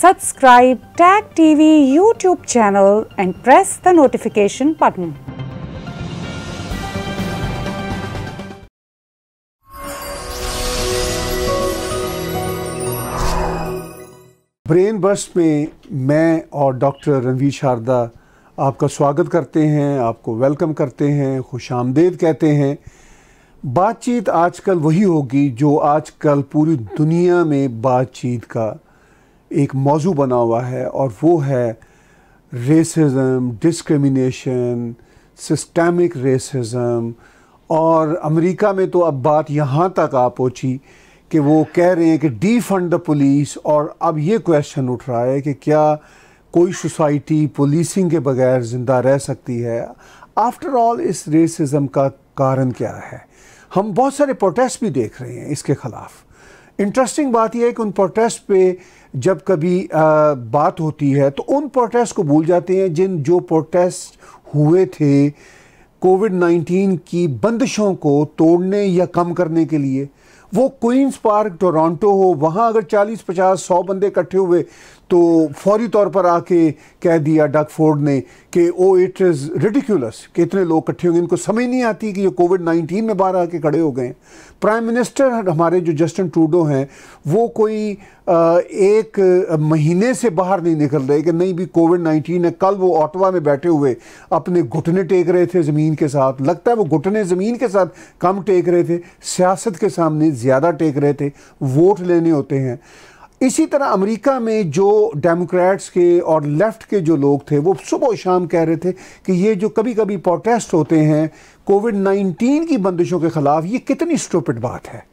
Subscribe Tag TV YouTube channel and press the notification button. Brain bust में मैं और doctor Ranveer Sharda आपका स्वागत करते हैं, आपको वेलकम करते हैं, खुशामदीद कहते हैं। बातचीत आजकल वही होगी जो आजकल पूरी दुनिया में बातचीत का एक मौजू बना हुआ है, और वो है रेसिज्म, डिस्क्रिमिनेशन, सिस्टमिक रेसिज्म। और अमेरिका में तो अब बात यहाँ तक आ पहुँची कि वो कह रहे हैं कि डीफंड द पुलिस। और अब ये क्वेश्चन उठ रहा है कि क्या कोई सोसाइटी पुलिसिंग के बगैर ज़िंदा रह सकती है? आफ्टर ऑल इस रेसिज्म का कारण क्या है? हम बहुत सारे प्रोटेस्ट भी देख रहे हैं इसके ख़िलाफ़। इंटरेस्टिंग बात यह है कि उन प्रोटेस्ट पे जब कभी बात होती है तो उन प्रोटेस्ट को भूल जाते हैं जो प्रोटेस्ट हुए थे कोविड-19 की बंदिशों को तोड़ने या कम करने के लिए। वो क्वींस पार्क टोरंटो हो, वहाँ अगर 40, 50, 100 बंदे इकट्ठे हुए तो फौरी तौर पर आके कह दिया डग फोर्ड ने कि ओ इट इज़ रिडिकुलस कि इतने लोग इकट्ठे होंगे। इनको समझ नहीं आती कि ये कोविड-19 में बाहर आके खड़े हो गए। प्राइम मिनिस्टर हमारे जो जस्टिन ट्रूडो हैं वो कोई एक महीने से बाहर नहीं निकल रहे कि नहीं भी कोविड-19 है। कल वो ऑटवा में बैठे हुए अपने घुटने टेक रहे थे ज़मीन के साथ। लगता है वो घुटने ज़मीन के साथ कम टेक रहे थे, सियासत के सामने ज़्यादा टेक रहे थे। वोट लेने होते हैं। इसी तरह अमेरिका में जो डेमोक्रेट्स के और लेफ़्ट के जो लोग थे वो सुबह शाम कह रहे थे कि ये जो कभी कभी प्रोटेस्ट होते हैं कोविड-19 की बंदिशों के ख़िलाफ़, ये कितनी स्टूपिड बात है।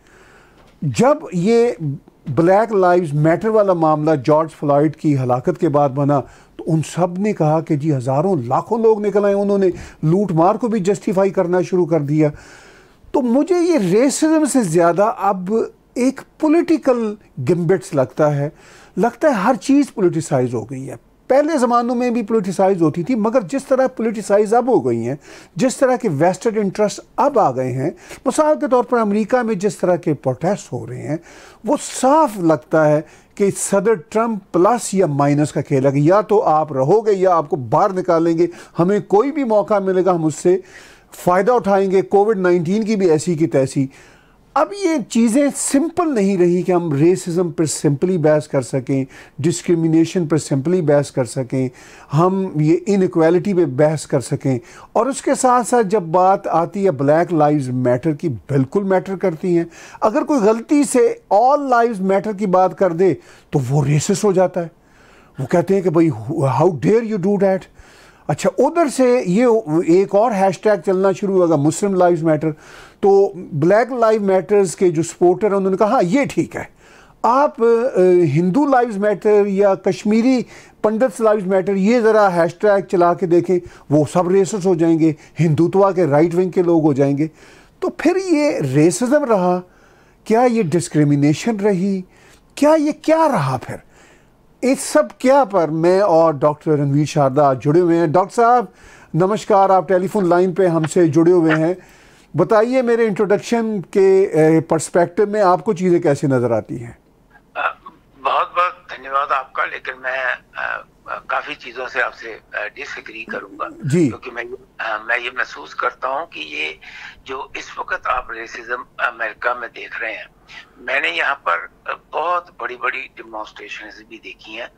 जब ये ब्लैक लाइव्स मैटर वाला मामला जॉर्ज फ्लॉयड की हलाकत के बाद बना तो उन सब ने कहा कि जी हज़ारों लाखों लोग निकल आए, उन्होंने लूट मार को भी जस्टिफाई करना शुरू कर दिया। तो मुझे ये रेसिज्म से ज़्यादा अब एक पॉलिटिकल गिम्बिट्स लगता है हर चीज़ पॉलिटिसाइज हो गई है। पहले ज़मानों में भी पॉलिटिसाइज होती थी, मगर जिस तरह पॉलिटिसाइज अब हो गई हैं, जिस तरह के वेस्टेड इंटरेस्ट अब आ गए हैं, मिसाल के तौर पर अमेरिका में जिस तरह के प्रोटेस्ट हो रहे हैं, वो साफ लगता है कि सदर ट्रंप प्लस या माइनस का खेल है कि या तो आप रहोगे या आपको बाहर निकालेंगे, हमें कोई भी मौका मिलेगा हम उससे फ़ायदा उठाएंगे। कोविड-19 की भी ऐसी की तैसी। अब ये चीज़ें सिंपल नहीं रही कि हम रेसिज्म पर सिंपली बहस कर सकें, डिस्क्रिमिनेशन पर सिंपली बहस कर सकें, हम ये इनइक्वालिटी पे बहस कर सकें। और उसके साथ साथ जब बात आती है ब्लैक लाइव्स मैटर की, बिल्कुल मैटर करती हैं। अगर कोई गलती से ऑल लाइव्स मैटर की बात कर दे तो वो रेसिस्ट हो जाता है। वो कहते हैं कि भाई how dare you do that. अच्छा, उधर से ये एक और हैशटैग चलना शुरू होगा, मुस्लिम लाइव्स मैटर। तो ब्लैक लाइव मैटर्स के जो सपोर्टर हैं उन्होंने कहा हाँ ये ठीक है, आप हिंदू लाइव्स मैटर या कश्मीरी पंडित्स लाइव्स मैटर ये ज़रा हैशटैग चला के देखें, वो सब रेसिस्ट हो जाएंगे, हिंदुत्वा के राइट विंग के लोग हो जाएंगे। तो फिर ये रेसिज्म रहा क्या, ये डिस्क्रिमिनेशन रही क्या, ये क्या रहा? फिर इस सब क्या पर मैं और डॉक्टर रणवीर शारदा जुड़े हुए हैं। डॉक्टर साहब नमस्कार, आप टेलीफोन लाइन पे हमसे जुड़े हुए हैं। बताइए मेरे इंट्रोडक्शन के पर्सपेक्टिव में आपको चीज़ें कैसी नज़र आती हैं? बहुत बहुत धन्यवाद आपका, लेकिन मैं काफ़ी चीज़ों से आपसे डिसएग्री करूंगा जी, क्योंकि मैं ये महसूस करता हूं कि ये जो इस वक्त आप रेसिज्म अमेरिका में देख रहे हैं, मैंने यहाँ पर बहुत बड़ी बड़ी डिमॉन्स्ट्रेशंस भी देखी हैं।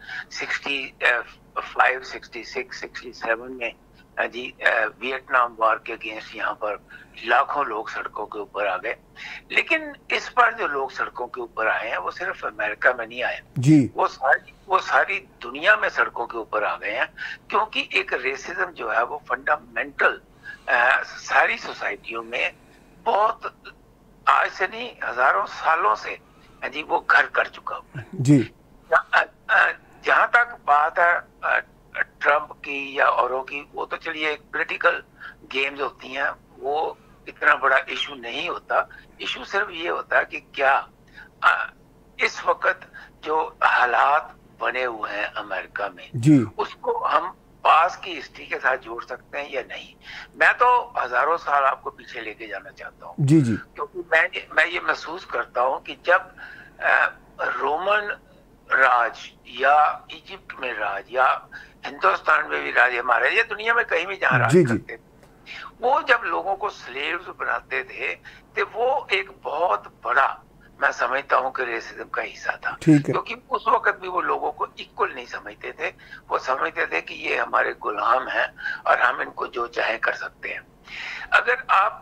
65, 66, 67 में जी वियतनाम वॉर के अगेंस्ट यहाँ पर लाखों लोग सड़कों के ऊपर आ गए। लेकिन इस बार जो लोग सड़कों के ऊपर आए हैं वो सिर्फ अमेरिका में नहीं आए जी, वो सारी दुनिया में सड़कों के ऊपर आ गए हैं, क्योंकि एक रेसिज्म जो है वो फंडामेंटल सारी सोसाइटियों में बहुत आज से नहीं हजारों सालों से जी वो घर कर चुका हुआ है जी। जहाँ तक बात है ट्रंप की या औरों की, वो तो चलिए पॉलिटिकल गेम्स होती हैं, वो इतना बड़ा इशू नहीं होता। इशू सिर्फ ये होता है कि क्या इस वक्त जो हालात बने हुए हैं अमेरिका में जी, उसको हम पास की हिस्ट्री के साथ जोड़ सकते हैं या नहीं। मैं तो हजारों साल आपको पीछे लेके जाना चाहता हूँ जी जी, क्योंकि मैं ये महसूस करता हूँ कि जब रोमन राज या इजिप्ट में राज या हिंदुस्तान में भी राज हमारे या दुनिया में कहीं भी जहाँ राज करते थे, वो जब लोगों को स्लेव्स बनाते थे तो वो एक बहुत बड़ा, मैं समझता हूँ कि रेसिज्म का हिस्सा था, क्योंकि उस वक्त भी वो लोगों को इक्वल नहीं समझते थे। वो समझते थे कि ये हमारे गुलाम हैं और हम इनको जो चाहे कर सकते हैं। अगर आप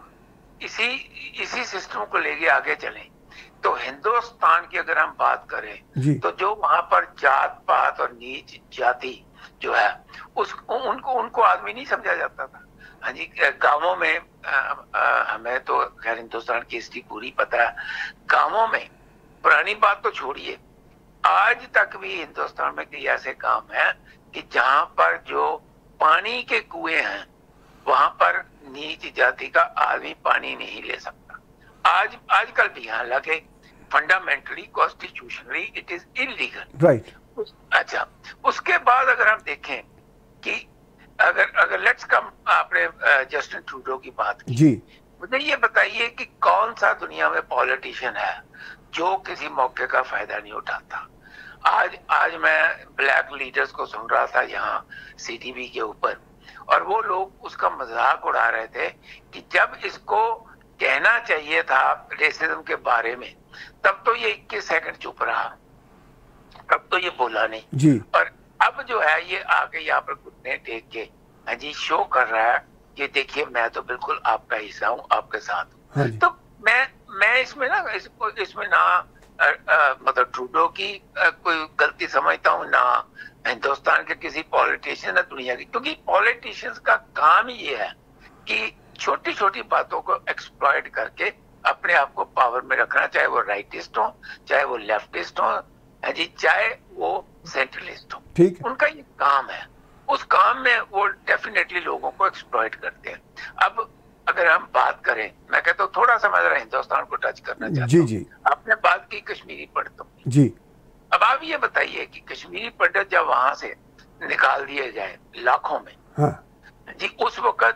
इसी सिस्टम को लेके आगे चलें तो हिंदुस्तान की अगर हम बात करें तो जो वहां पर जात पात और नीच जाति जो है उनको आदमी नहीं समझा जाता था। हाँ जी, गांवों में हमें तो खैर हिंदुस्तान की हिस्ट्री पूरी पता है। गांवों में, पुरानी बात तो छोड़िए, आज तक भी हिंदुस्तान में कई ऐसे काम हैं कि जहां पर जो पानी के कुएं हैं वहां पर नीच जाति का आदमी पानी नहीं ले सकता। आजकल भी, हालांकि fundamentally constitutionally it is illegal, right. अच्छा, उसके बाद अगर हम देखें कि अगर लेट्स कम, आपने जस्टिन ट्रूडो की बात की जी, मुझे ये बताइए कि कौन सा दुनिया में पॉलिटिशियन है जो किसी मौके का फायदा नहीं उठाता। आज मैं ब्लैक लीडर्स को सुन रहा था यहाँ सीटीवी के ऊपर, और वो लोग उसका मजाक उड़ा रहे थे कि जब इसको कहना चाहिए था रेसिज्म के बारे में तब तो ये 21 सेकंड चुप रहा, तब तो ये बोला नहीं जी। और अब जो है ये आके यहाँ पर घुटने टेक के हाँ जी शो कर रहा है कि देखिए मैं तो बिल्कुल आपका हिस्सा हूँ, आपके साथ हूँ। हाँ, तो मैं इसमें ना मतलब ट्रूडो की कोई गलती समझता हूँ ना हिंदुस्तान के किसी पॉलिटिशियन या दुनिया की, क्योंकि पॉलिटिशियंस का काम ही ये है कि छोटी छोटी बातों को एक्सप्लॉइट करके अपने आप को पावर में रखना, चाहे वो राइटिस्ट हो, चाहे वो लेफ्टिस्ट हो, जी, चाहे वो सेंट्रलिस्ट हो, ठीक, उनका ये काम है। उस काम में वो डेफिनेटली लोगों को एक्सप्लॉइट करते हैं। अब अगर हम बात करें, मैं कहता हूँ थोड़ा सा मैं जरा हिंदुस्तान को टच करना चाहता हूँ। जी, आपने बात की कश्मीरी पंडितों की जी। अब आप ये बताइए कि कश्मीरी पंडित जब वहां से निकाल दिए गए लाखों में, हाँ, जी, उस वक्त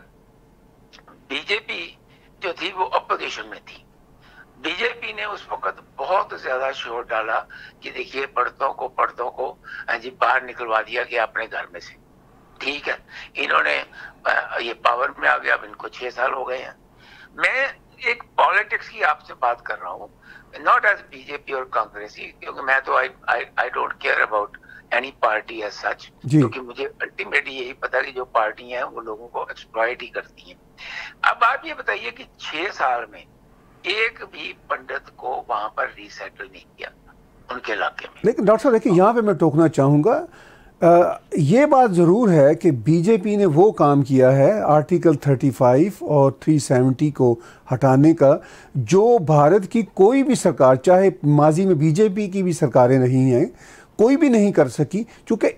बीजेपी जो थी वो अपोजिशन में थी। बीजेपी ने उस वक्त बहुत ज्यादा शोर डाला कि देखिए पंडितों को जी बाहर निकलवा दिया गया अपने घर में से, ठीक है। इन्होंने ये पावर में आ गया, अब इनको 6 साल हो गए हैं। मैं एक पॉलिटिक्स की आपसे बात कर रहा हूँ, नॉट एज बीजेपी और कांग्रेस, क्योंकि मैं तो I don't care about any party as such, क्योंकि मुझे अल्टीमेटली यही पता कि जो पार्टी हैं वो लोगों को एक्सप्लॉइट ही करती हैं। अब आप ये बताइए कि 6 साल में एक भी पंडित को वहां पर रीसेटल नहीं किया उनके इलाके में। लेकिन डॉक्टर साहब देखिए, यहाँ पे मैं टोकना चाहूँगा, ये बात ज़रूर है कि बीजेपी ने वो काम किया है आर्टिकल 35 और 370 को हटाने का, जो भारत की कोई भी सरकार, चाहे माजी में बीजेपी की भी सरकारें नहीं हैं, कोई भी नहीं कर सकी, क्योंकि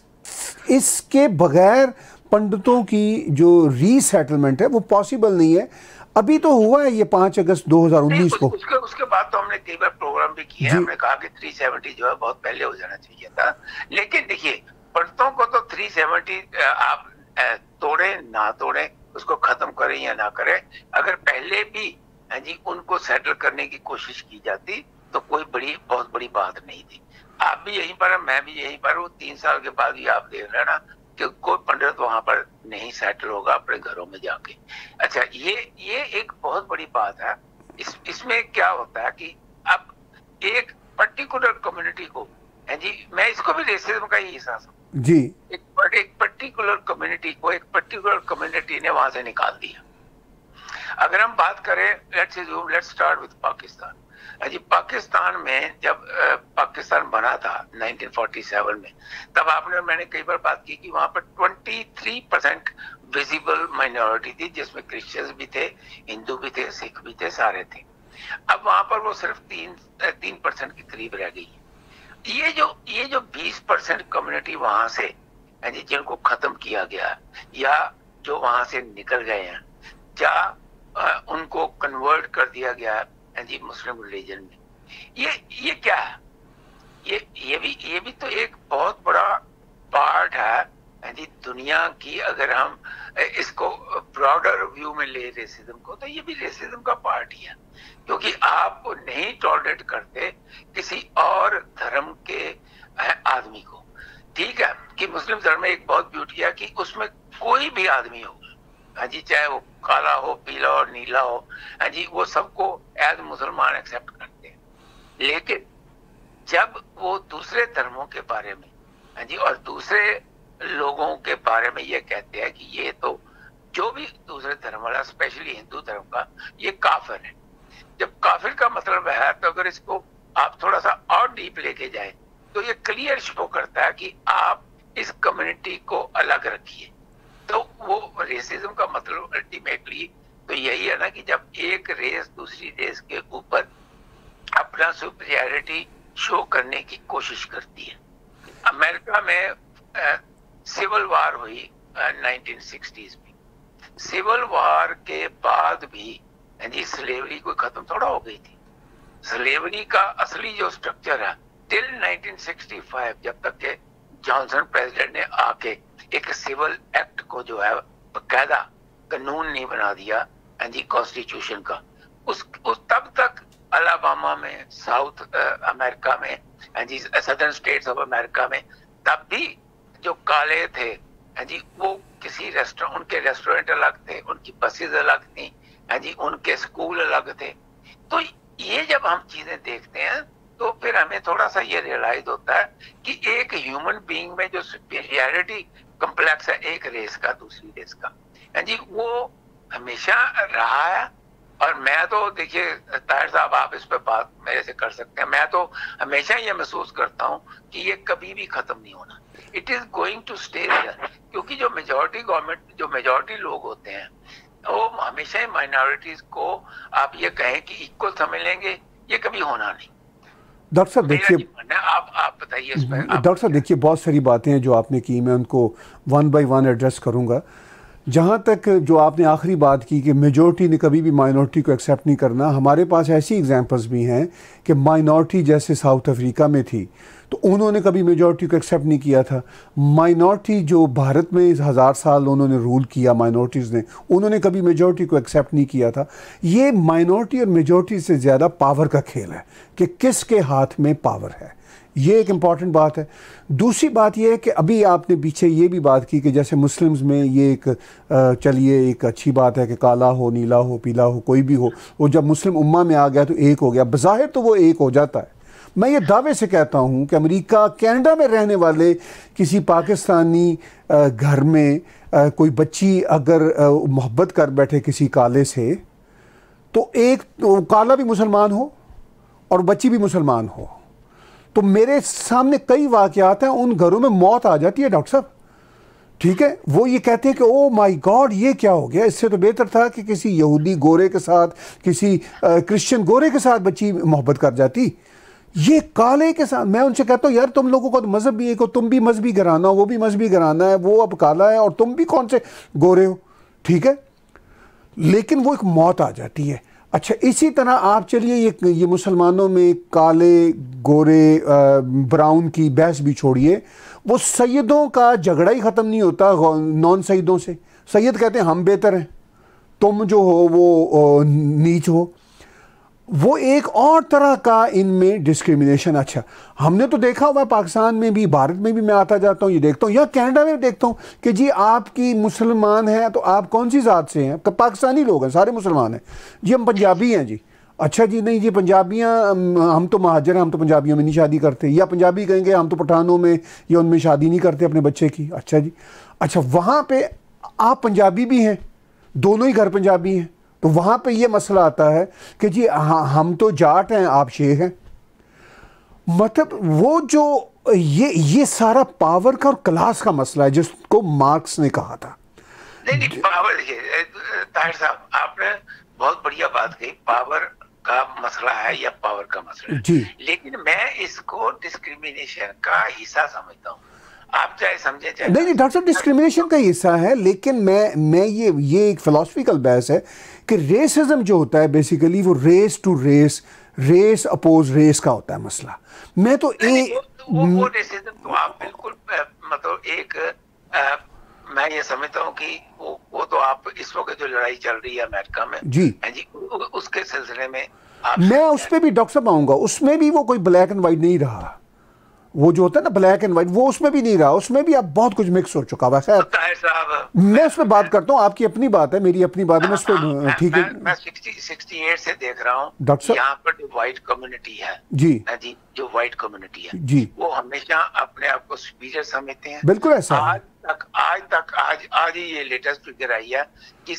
इसके बगैर पंडितों की जो रीसेटलमेंट है वो पॉसिबल नहीं है। अभी तो हुआ है ये 5 अगस्त 2019 को। उसके बाद तो हमने कई बार प्रोग्राम भी किया, हमने कहा कि 370 जो है बहुत पहले हो जाना चाहिए था। लेकिन देखिए, पंडितों को तो 370 आप तोड़े ना तोड़े, उसको खत्म करें या ना करें, अगर पहले भी जी उनको सेटल करने की कोशिश की जाती तो कोई बहुत बड़ी बात नहीं थी। आप भी यहीं पर, मैं भी यहीं पर हूँ, 3 साल के बाद भी आप देख रहे ना कि कोई पंडित वहां पर नहीं सेटल होगा अपने घरों में जाके। अच्छा, ये एक बहुत बड़ी बात है। इसमें क्या होता है कि अब एक पर्टिकुलर कम्युनिटी को, जी, मैं इसको भी रेसिज्म का ही हिस्सा समझता जी, एक पर्टिकुलर कम्युनिटी को एक पर्टिकुलर कम्युनिटी ने वहां से निकाल दिया। अगर हम बात करें, लेट्स स्टार्ट विद पाकिस्तान। जी, पाकिस्तान में जब पाकिस्तान बना था 1947 में, तब मैंने कई बार बात की कि वहां पर 23% विजिबल माइनॉरिटी थी, जिसमें क्रिश्चियंस भी थे, हिंदू भी थे, सिख भी थे, सारे थे। अब वहां पर वो सिर्फ 3% के करीब रह गई। ये जो 20% कम्युनिटी वहां से जिनको खत्म किया गया या जो वहां से निकल गए हैं, या उनको कन्वर्ट कर दिया गया जी मुस्लिम रिलीजन में, ये क्या है? ये भी तो एक बहुत बड़ा पार्ट है जी दुनिया की। अगर हम इसको ब्रॉडर व्यू में ले रेसिज्म को, तो ये भी रेसिज्म का पार्ट ही है, क्योंकि आप नहीं टॉलरेट करते किसी और धर्म के आदमी को। ठीक है कि मुस्लिम धर्म में एक बहुत ब्यूटी है कि उसमें कोई भी आदमी हो, हाँ जी, चाहे वो काला हो, पीला हो, नीला हो, हाँ जी, वो सबको एज मुसलमान एक्सेप्ट करते हैं। लेकिन जब वो दूसरे धर्मों के बारे में, हाँ जी, और दूसरे लोगों के बारे में ये कहते हैं कि ये तो जो भी दूसरे धर्म वाला, स्पेशली हिंदू धर्म का, ये काफिर है। जब काफिर का मतलब है तो अगर इसको आप थोड़ा सा और डीप लेके जाए तो ये क्लियर शो करता है कि आप इस कम्युनिटी को अलग रखिए। तो वो रेसिज्म का मतलब अल्टीमेटली तो यही है ना कि जब एक रेस दूसरी रेस के ऊपर अपना सुपीरियरिटी शो करने की कोशिश करती है। अमेरिका में सिविल वार हुई 1960s में। सिविल वार के बाद भी जी स्लेवरी कोई खत्म थोड़ा हो गई थी। स्लेवरी का असली जो स्ट्रक्चर है टिल 1965, जब तक के जॉनसन प्रेसिडेंट ने आके एक सिविल एक्ट को जो है बकायदा कानून नहीं बना दिया जी कॉन्स्टिट्यूशन का, उस तब तक अलाबामा में, साउथ अमेरिका में जी, सदर्न स्टेट्स ऑफ अमेरिका में, तब भी जो काले थे जी वो किसी रेस्टोरेंट, उनके रेस्टोरेंट अलग थे, उनकी बसेज अलग थी जी, उनके स्कूल अलग थे। तो ये जब हम चीजें देखते हैं तो फिर हमें थोड़ा सा ये रियलाइज होता है कि एक ह्यूमन बीइंग में जो सुपीरियरिटी कॉम्प्लेक्स है एक रेस का दूसरी रेस का जी, वो हमेशा रहा है। और मैं तो देखिए ताहिर साहब, आप इस पे बात मेरे से कर सकते हैं, मैं तो हमेशा ये महसूस करता हूँ कि ये कभी भी खत्म नहीं होना। It is going to stay there, क्योंकि जो मेजॉरिटी गवर्नमेंट, जो मेजॉरिटी लोग होते हैं वो हमेशा ही माइनॉरिटीज को आप ये कहें कि इक्वल समझ लेंगे, ये कभी होना नहीं। डॉक्टर साहब देखिए, आप बताइए इस पर। डॉक्टर साहब देखिए, बहुत सारी बातें हैं जो आपने की, मैं उनको वन बाय वन एड्रेस करूंगा। जहाँ तक जो आपने आखिरी बात की कि मेजॉरिटी ने कभी भी माइनॉरिटी को एक्सेप्ट नहीं करना, हमारे पास ऐसी एग्जांपल्स भी हैं कि माइनॉरिटी जैसे साउथ अफ्रीका में थी तो उन्होंने कभी मेजॉरिटी को एक्सेप्ट नहीं किया था। माइनॉरिटी जो भारत में 1000 साल उन्होंने रूल किया, माइनॉरिटीज़ ने, उन्होंने कभी मेजॉरिटी को एक्सेप्ट नहीं किया था। ये माइनॉरिटी और मेजॉरिटी से ज़्यादा पावर का खेल है कि किसके हाथ में पावर है, ये एक इम्पॉर्टेंट बात है। दूसरी बात यह है कि अभी आपने पीछे ये भी बात की कि जैसे मुस्लिम्स में ये एक चलिए एक अच्छी बात है कि काला हो, नीला हो, पीला हो, कोई भी हो, वो जब मुस्लिम उम्मा में आ गया तो एक हो गया, बज़ाहिर तो वो एक हो जाता है। मैं ये दावे से कहता हूँ कि अमेरिका, कनाडा में रहने वाले किसी पाकिस्तानी घर में कोई बच्ची अगर मोहब्बत कर बैठे किसी काले से, तो एक तो काला भी मुसलमान हो और बच्ची भी मुसलमान हो, तो मेरे सामने कई वाक़यात हैं, उन घरों में मौत आ जाती है डॉक्टर साहब। ठीक है, वो ये कहते हैं कि ओ माय गॉड ये क्या हो गया, इससे तो बेहतर था कि किसी यहूदी गोरे के साथ, किसी क्रिश्चियन गोरे के साथ बच्ची मोहब्बत कर जाती, ये काले के साथ। मैं उनसे कहता हूँ यार तुम लोगों को तो मजहब भी एक हो, तुम भी मजहबी घराना हो, वो भी मजहबी घराना है, वो अब काला है और तुम भी कौन से गोरे हो। ठीक है, लेकिन वो एक मौत आ जाती है। अच्छा, इसी तरह आप चलिए ये मुसलमानों में काले गोरे ब्राउन की बहस भी छोड़िए, वो सैयदों का झगड़ा ही ख़त्म नहीं होता नॉन सैयदों से। सैयद कहते हैं हम बेहतर हैं, तुम जो हो वो नीच हो, वो एक और तरह का इनमें डिस्क्रिमिनेशन। अच्छा, हमने तो देखा हुआ पाकिस्तान में भी, भारत में भी मैं आता जाता हूँ, ये देखता हूँ, या कनाडा में देखता हूँ कि जी आपकी मुसलमान हैं तो आप कौन सी ज़ात से हैं, पाकिस्तानी लोग हैं, सारे मुसलमान हैं जी, हम पंजाबी हैं जी। अच्छा जी, नहीं जी पंजाबियाँ, हम तो महाजर हैं, हम तो पंजाबियों में नहीं शादी करते। या पंजाबी कहेंगे हम तो पठानों में या उनमें शादी नहीं करते अपने बच्चे की। अच्छा जी, अच्छा वहाँ पर आप पंजाबी भी हैं, दोनों ही घर पंजाबी हैं, तो वहाँ पे ये मसला आता है कि जी हम तो जाट हैं, आप शेख हैं। मतलब वो जो ये सारा पावर का और क्लास का मसला है जिसको मार्क्स ने कहा था। नहीं पावर, देखिए ताहिर साहब आपने बहुत बढ़िया बात कही, पावर का मसला है या पावर का मसला है जी, लेकिन मैं इसको डिस्क्रिमिनेशन का हिस्सा समझता हूँ। आप चाहे समझे चाहे नहीं डॉक्टर साहब, डिस्क्रिमिनेशन का हिस्सा है, लेकिन मैं ये एक फिलोसफिकल बहस है कि रेसिज्म जो होता है बेसिकली वो race to race, race oppose race का होता है मसला। मैं तो वो रेसिज्म तो आप बिल्कुल मतलब एक मैं ये समझता हूँ कि वो तो आप इस वक्त जो लड़ाई चल रही है अमेरिका में जी, उसके सिलसिले में मैं उस पर भी डॉक्टर साहब आऊंगा, उसमें भी वो कोई ब्लैक एंड वाइट नहीं रहा। वो जो होता है ना ब्लैक एंड व्हाइट, वो उसमें भी नहीं रहा, उसमें भी अब बहुत कुछ मिक्स हो चुका हुआ है। ताहिर साहब, मैं उस पर बात करता हूँ, आपकी अपनी बात है, मेरी अपनी बात है, मैं उस पर ठीक है। मैं 68 से देख रहा हूँ डॉक्टर साहब, यहाँ पर जो व्हाइट कम्युनिटी है जी जी, जो व्हाइट कम्युनिटी है जी, वो हमेशा अपने आप को सुपीरियर समझते हैं। बिल्कुल ऐसा है। आज ही ये लेटेस्ट फिगर आई है कि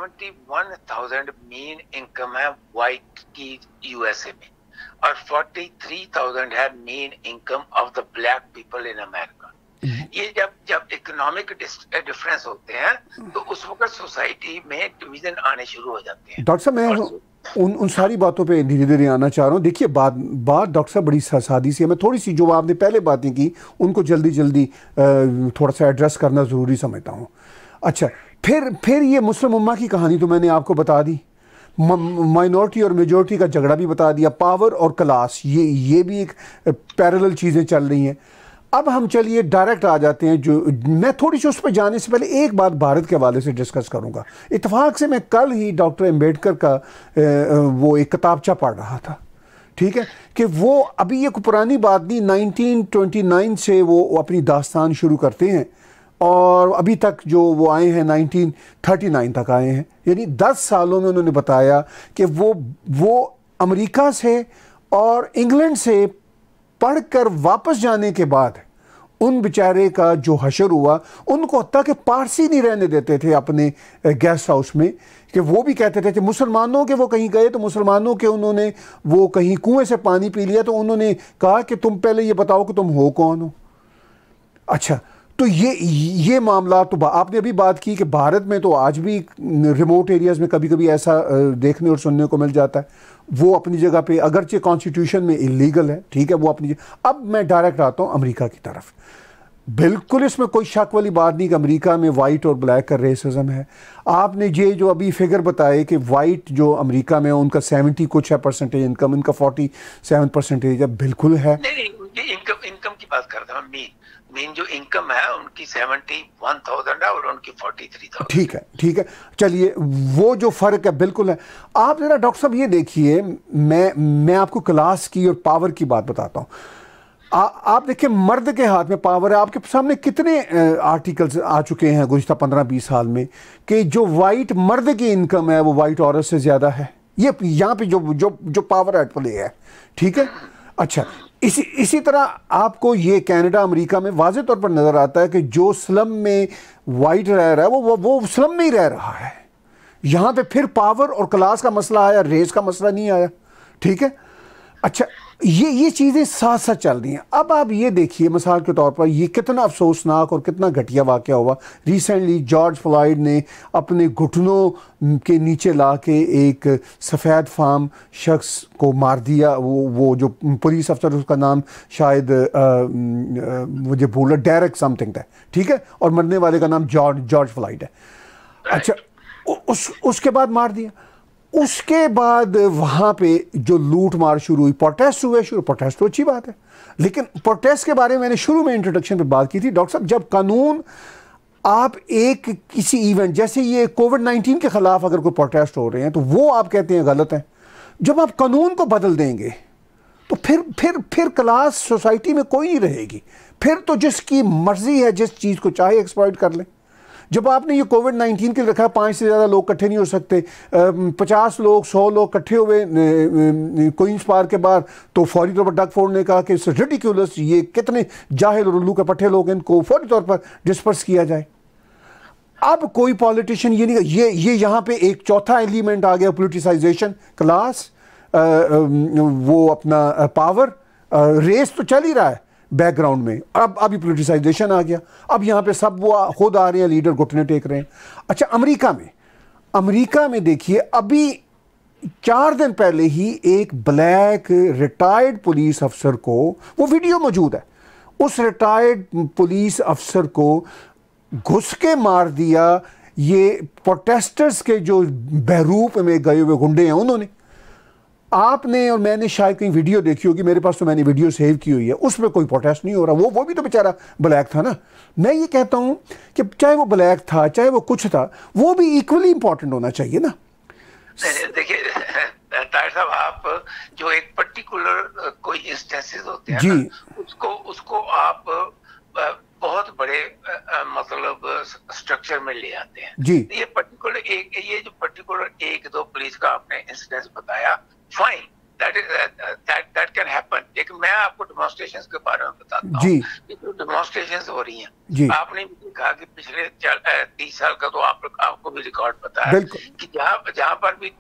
71,000 मीन इनकम है व्हाइट की यूएसए में, और 43,000 है mean income of the black people in America. ये जब इकोनॉमिक डिफरेंस होते हैं तो उस वक्त सोसाइटी में डिवीजन आने शुरू हो जाते हैं। डॉक्टर साहब, मैं उन सारी बातों पे धीरे धीरे आना चाह रहा हूँ। देखिए बात डॉक्टर साहब बड़ी सादी सी है, मैं थोड़ी सी जो आपने पहले बातें की उनको जल्दी जल्दी थोड़ा सा एड्रेस करना ज़रूरी समझता हूँ। अच्छा, फिर ये मुस्लिम उम्मा की कहानी तो मैंने आपको बता दी, माइनॉरिटी और मेजॉरिटी का झगड़ा भी बता दिया, पावर और क्लास ये भी एक पैरेलल चीज़ें चल रही हैं। अब हम चलिए डायरेक्ट आ जाते हैं, जो मैं थोड़ी सी उस पर जाने से पहले एक बात भारत के हवाले से डिस्कस करूंगा। इत्तेफाक से मैं कल ही डॉक्टर अम्बेडकर का वो एक किताबचा पढ़ रहा था, ठीक है, कि वो अभी ये पुरानी बात नहीं, 1929 से वो अपनी दास्तान शुरू करते हैं और अभी तक जो वो आए हैं 1939 तक आए हैं, यानी 10 सालों में उन्होंने बताया कि वो अमेरिका से और इंग्लैंड से पढ़कर वापस जाने के बाद उन बेचारे का जो हशर हुआ, उनको हत्ता कि पारसी नहीं रहने देते थे अपने गेस्ट हाउस में, कि वो भी कहते थे कि मुसलमानों के वो कहीं गए तो मुसलमानों के उन्होंने वो कहीं कुएं से पानी पी लिया तो उन्होंने कहा कि तुम पहले ये बताओ कि तुम हो कौन हो। अच्छा, तो ये मामला तो आपने अभी बात की कि भारत में तो आज भी रिमोट एरियाज़ में कभी कभी ऐसा देखने और सुनने को मिल जाता है। वो अपनी जगह पे अगरचे कॉन्स्टिट्यूशन में इलीगल है, ठीक है, वो अपनी जगह। अब मैं डायरेक्ट आता हूँ अमेरिका की तरफ। बिल्कुल इसमें कोई शक वाली बात नहीं कि अमेरिका में वाइट और ब्लैक का रेसिज्म है। आपने ये जो अभी फिगर बताए कि वाइट जो अमेरिका में उनका 70 कुछ है परसेंटेज इनकम, इनका 47% है, बिल्कुल है। नहीं, इनकम की बात करता हूँ। मीन जो इनकम है उनकी 71,000 है और उनकी 43,000। ठीक है, चलिए वो जो फ़र्क है बिल्कुल है। आप ज़रा डॉक्टर साहब ये देखिए, मैं आपको क्लास की और पावर की बात बताता हूँ। आप देखिए, मर्द के हाथ में पावर है। आपके सामने कितने आर्टिकल्स आ चुके हैं गुज़िश्ता 15-20 साल में कि जो वाइट मर्द की इनकम है वो वाइट औरत से ज़्यादा है। ये यहाँ पे जो पावर एट प्ले है, ठीक है। अच्छा, इसी तरह आपको ये कनाडा अमेरिका में वाज़े तौर पर नज़र आता है कि जो स्लम में वाइट रह रहा है वो स्लम में ही रह रहा है। यहाँ पे फिर पावर और क्लास का मसला आया, रेस का मसला नहीं आया, ठीक है। अच्छा, ये चीज़ें साथ साथ चल रही हैं। अब आप ये देखिए, मिसाल के तौर पर ये कितना अफसोसनाक और कितना घटिया वाक़या हुआ। रिसेंटली जॉर्ज फ्लॉयड ने अपने घुटनों के नीचे ला के एक सफ़ेद फार्म शख्स को मार दिया। वो जो पुलिस अफसर, उसका नाम शायद मुझे भूला, डेरेक समथिंग था, ठीक है, और मरने वाले का नाम जॉर्ज फ्लॉयड है। अच्छा, उसके बाद मार दिया। उसके बाद वहाँ पे जो लूट मार शुरू हुई, प्रोटेस्ट हुए शुरू। प्रोटेस्ट तो अच्छी बात है, लेकिन प्रोटेस्ट के बारे में मैंने शुरू में इंट्रोडक्शन पे बात की थी डॉक्टर साहब। जब कानून आप एक किसी इवेंट जैसे ये कोविड-19 के ख़िलाफ़ अगर कोई प्रोटेस्ट हो रहे हैं तो वो आप कहते हैं गलत है। जब आप कानून को बदल देंगे तो फिर क्लास सोसाइटी में कोई नहीं रहेगी। फिर तो जिसकी मर्ज़ी है जिस चीज़ को चाहे एक्सप्लॉइट कर ले। जब आपने ये कोविड-19 के लिए रखा, 5 से ज़्यादा लोग इकट्ठे नहीं हो सकते, 50 लोग 100 लोग इकट्ठे हुए क्वींस पार्क के बाहर, तो फौरी तौर पर डग फोर्ड ने कहा कि इट्स रिडिकुलस, ये कितने जाहिल और उल्लू के पट्टे लोग, इनको फौरी तौर पर डिस्पर्स किया जाए। अब कोई पॉलिटिशियन ये नहीं, ये यहाँ पे एक चौथा एलिमेंट आ गया, पोलिटिसाइजेशन, क्लास, वो अपना पावर, रेस तो चल ही रहा है बैकग्राउंड में। अब अभी पोलिटिसाइजेशन आ गया। अब यहाँ पे सब वो खुद आ रहे हैं, लीडर घुटने टेक रहे हैं। अच्छा, अमेरिका में देखिए, अभी 4 दिन पहले ही एक ब्लैक रिटायर्ड पुलिस अफसर को, वो वीडियो मौजूद है, उस रिटायर्ड पुलिस अफसर को घुस के मार दिया। ये प्रोटेस्टर्स के जो बहरूप में गए हुए गुंडे हैं उन्होंने। आपने और मैंने शायद कहीं वीडियो देखी होगी, मेरे पास तो मैंने वीडियो सेव की हुई है, उसमें कोई प्रोटेस्ट नहीं हो रहा। वो भी तो बेचारा ब्लैक था ना। मैं ये कहता हूँ कि चाहे वो ब्लैक था चाहे वो कुछ था, वो भी इक्वली इंपॉर्टेंट होना चाहिए ना। देखिए ताहिर साहब, आप जो एक पर्टिकुलर कोई इंस्टेंसेस होते हैं जी, ना, उसको आप बहुत बड़े मतलब स्ट्रक्चर में ले आते हैं। जी, ये जो पर्टिकुलर एक दो पुलिस का आपने इंसिडेंस बताया, फाइन, दैट कैन हैपन, लेकिन मैं आपको डेमोन्स्ट्रेशंस के बारे में बताता हूँ कि जो डेमोन्स्ट्रेशंस हो रही हैं, आपने भी कहा कि पिछले 30 साल का तो आपको भी रिकॉर्ड पता है कि जहाँ पर भी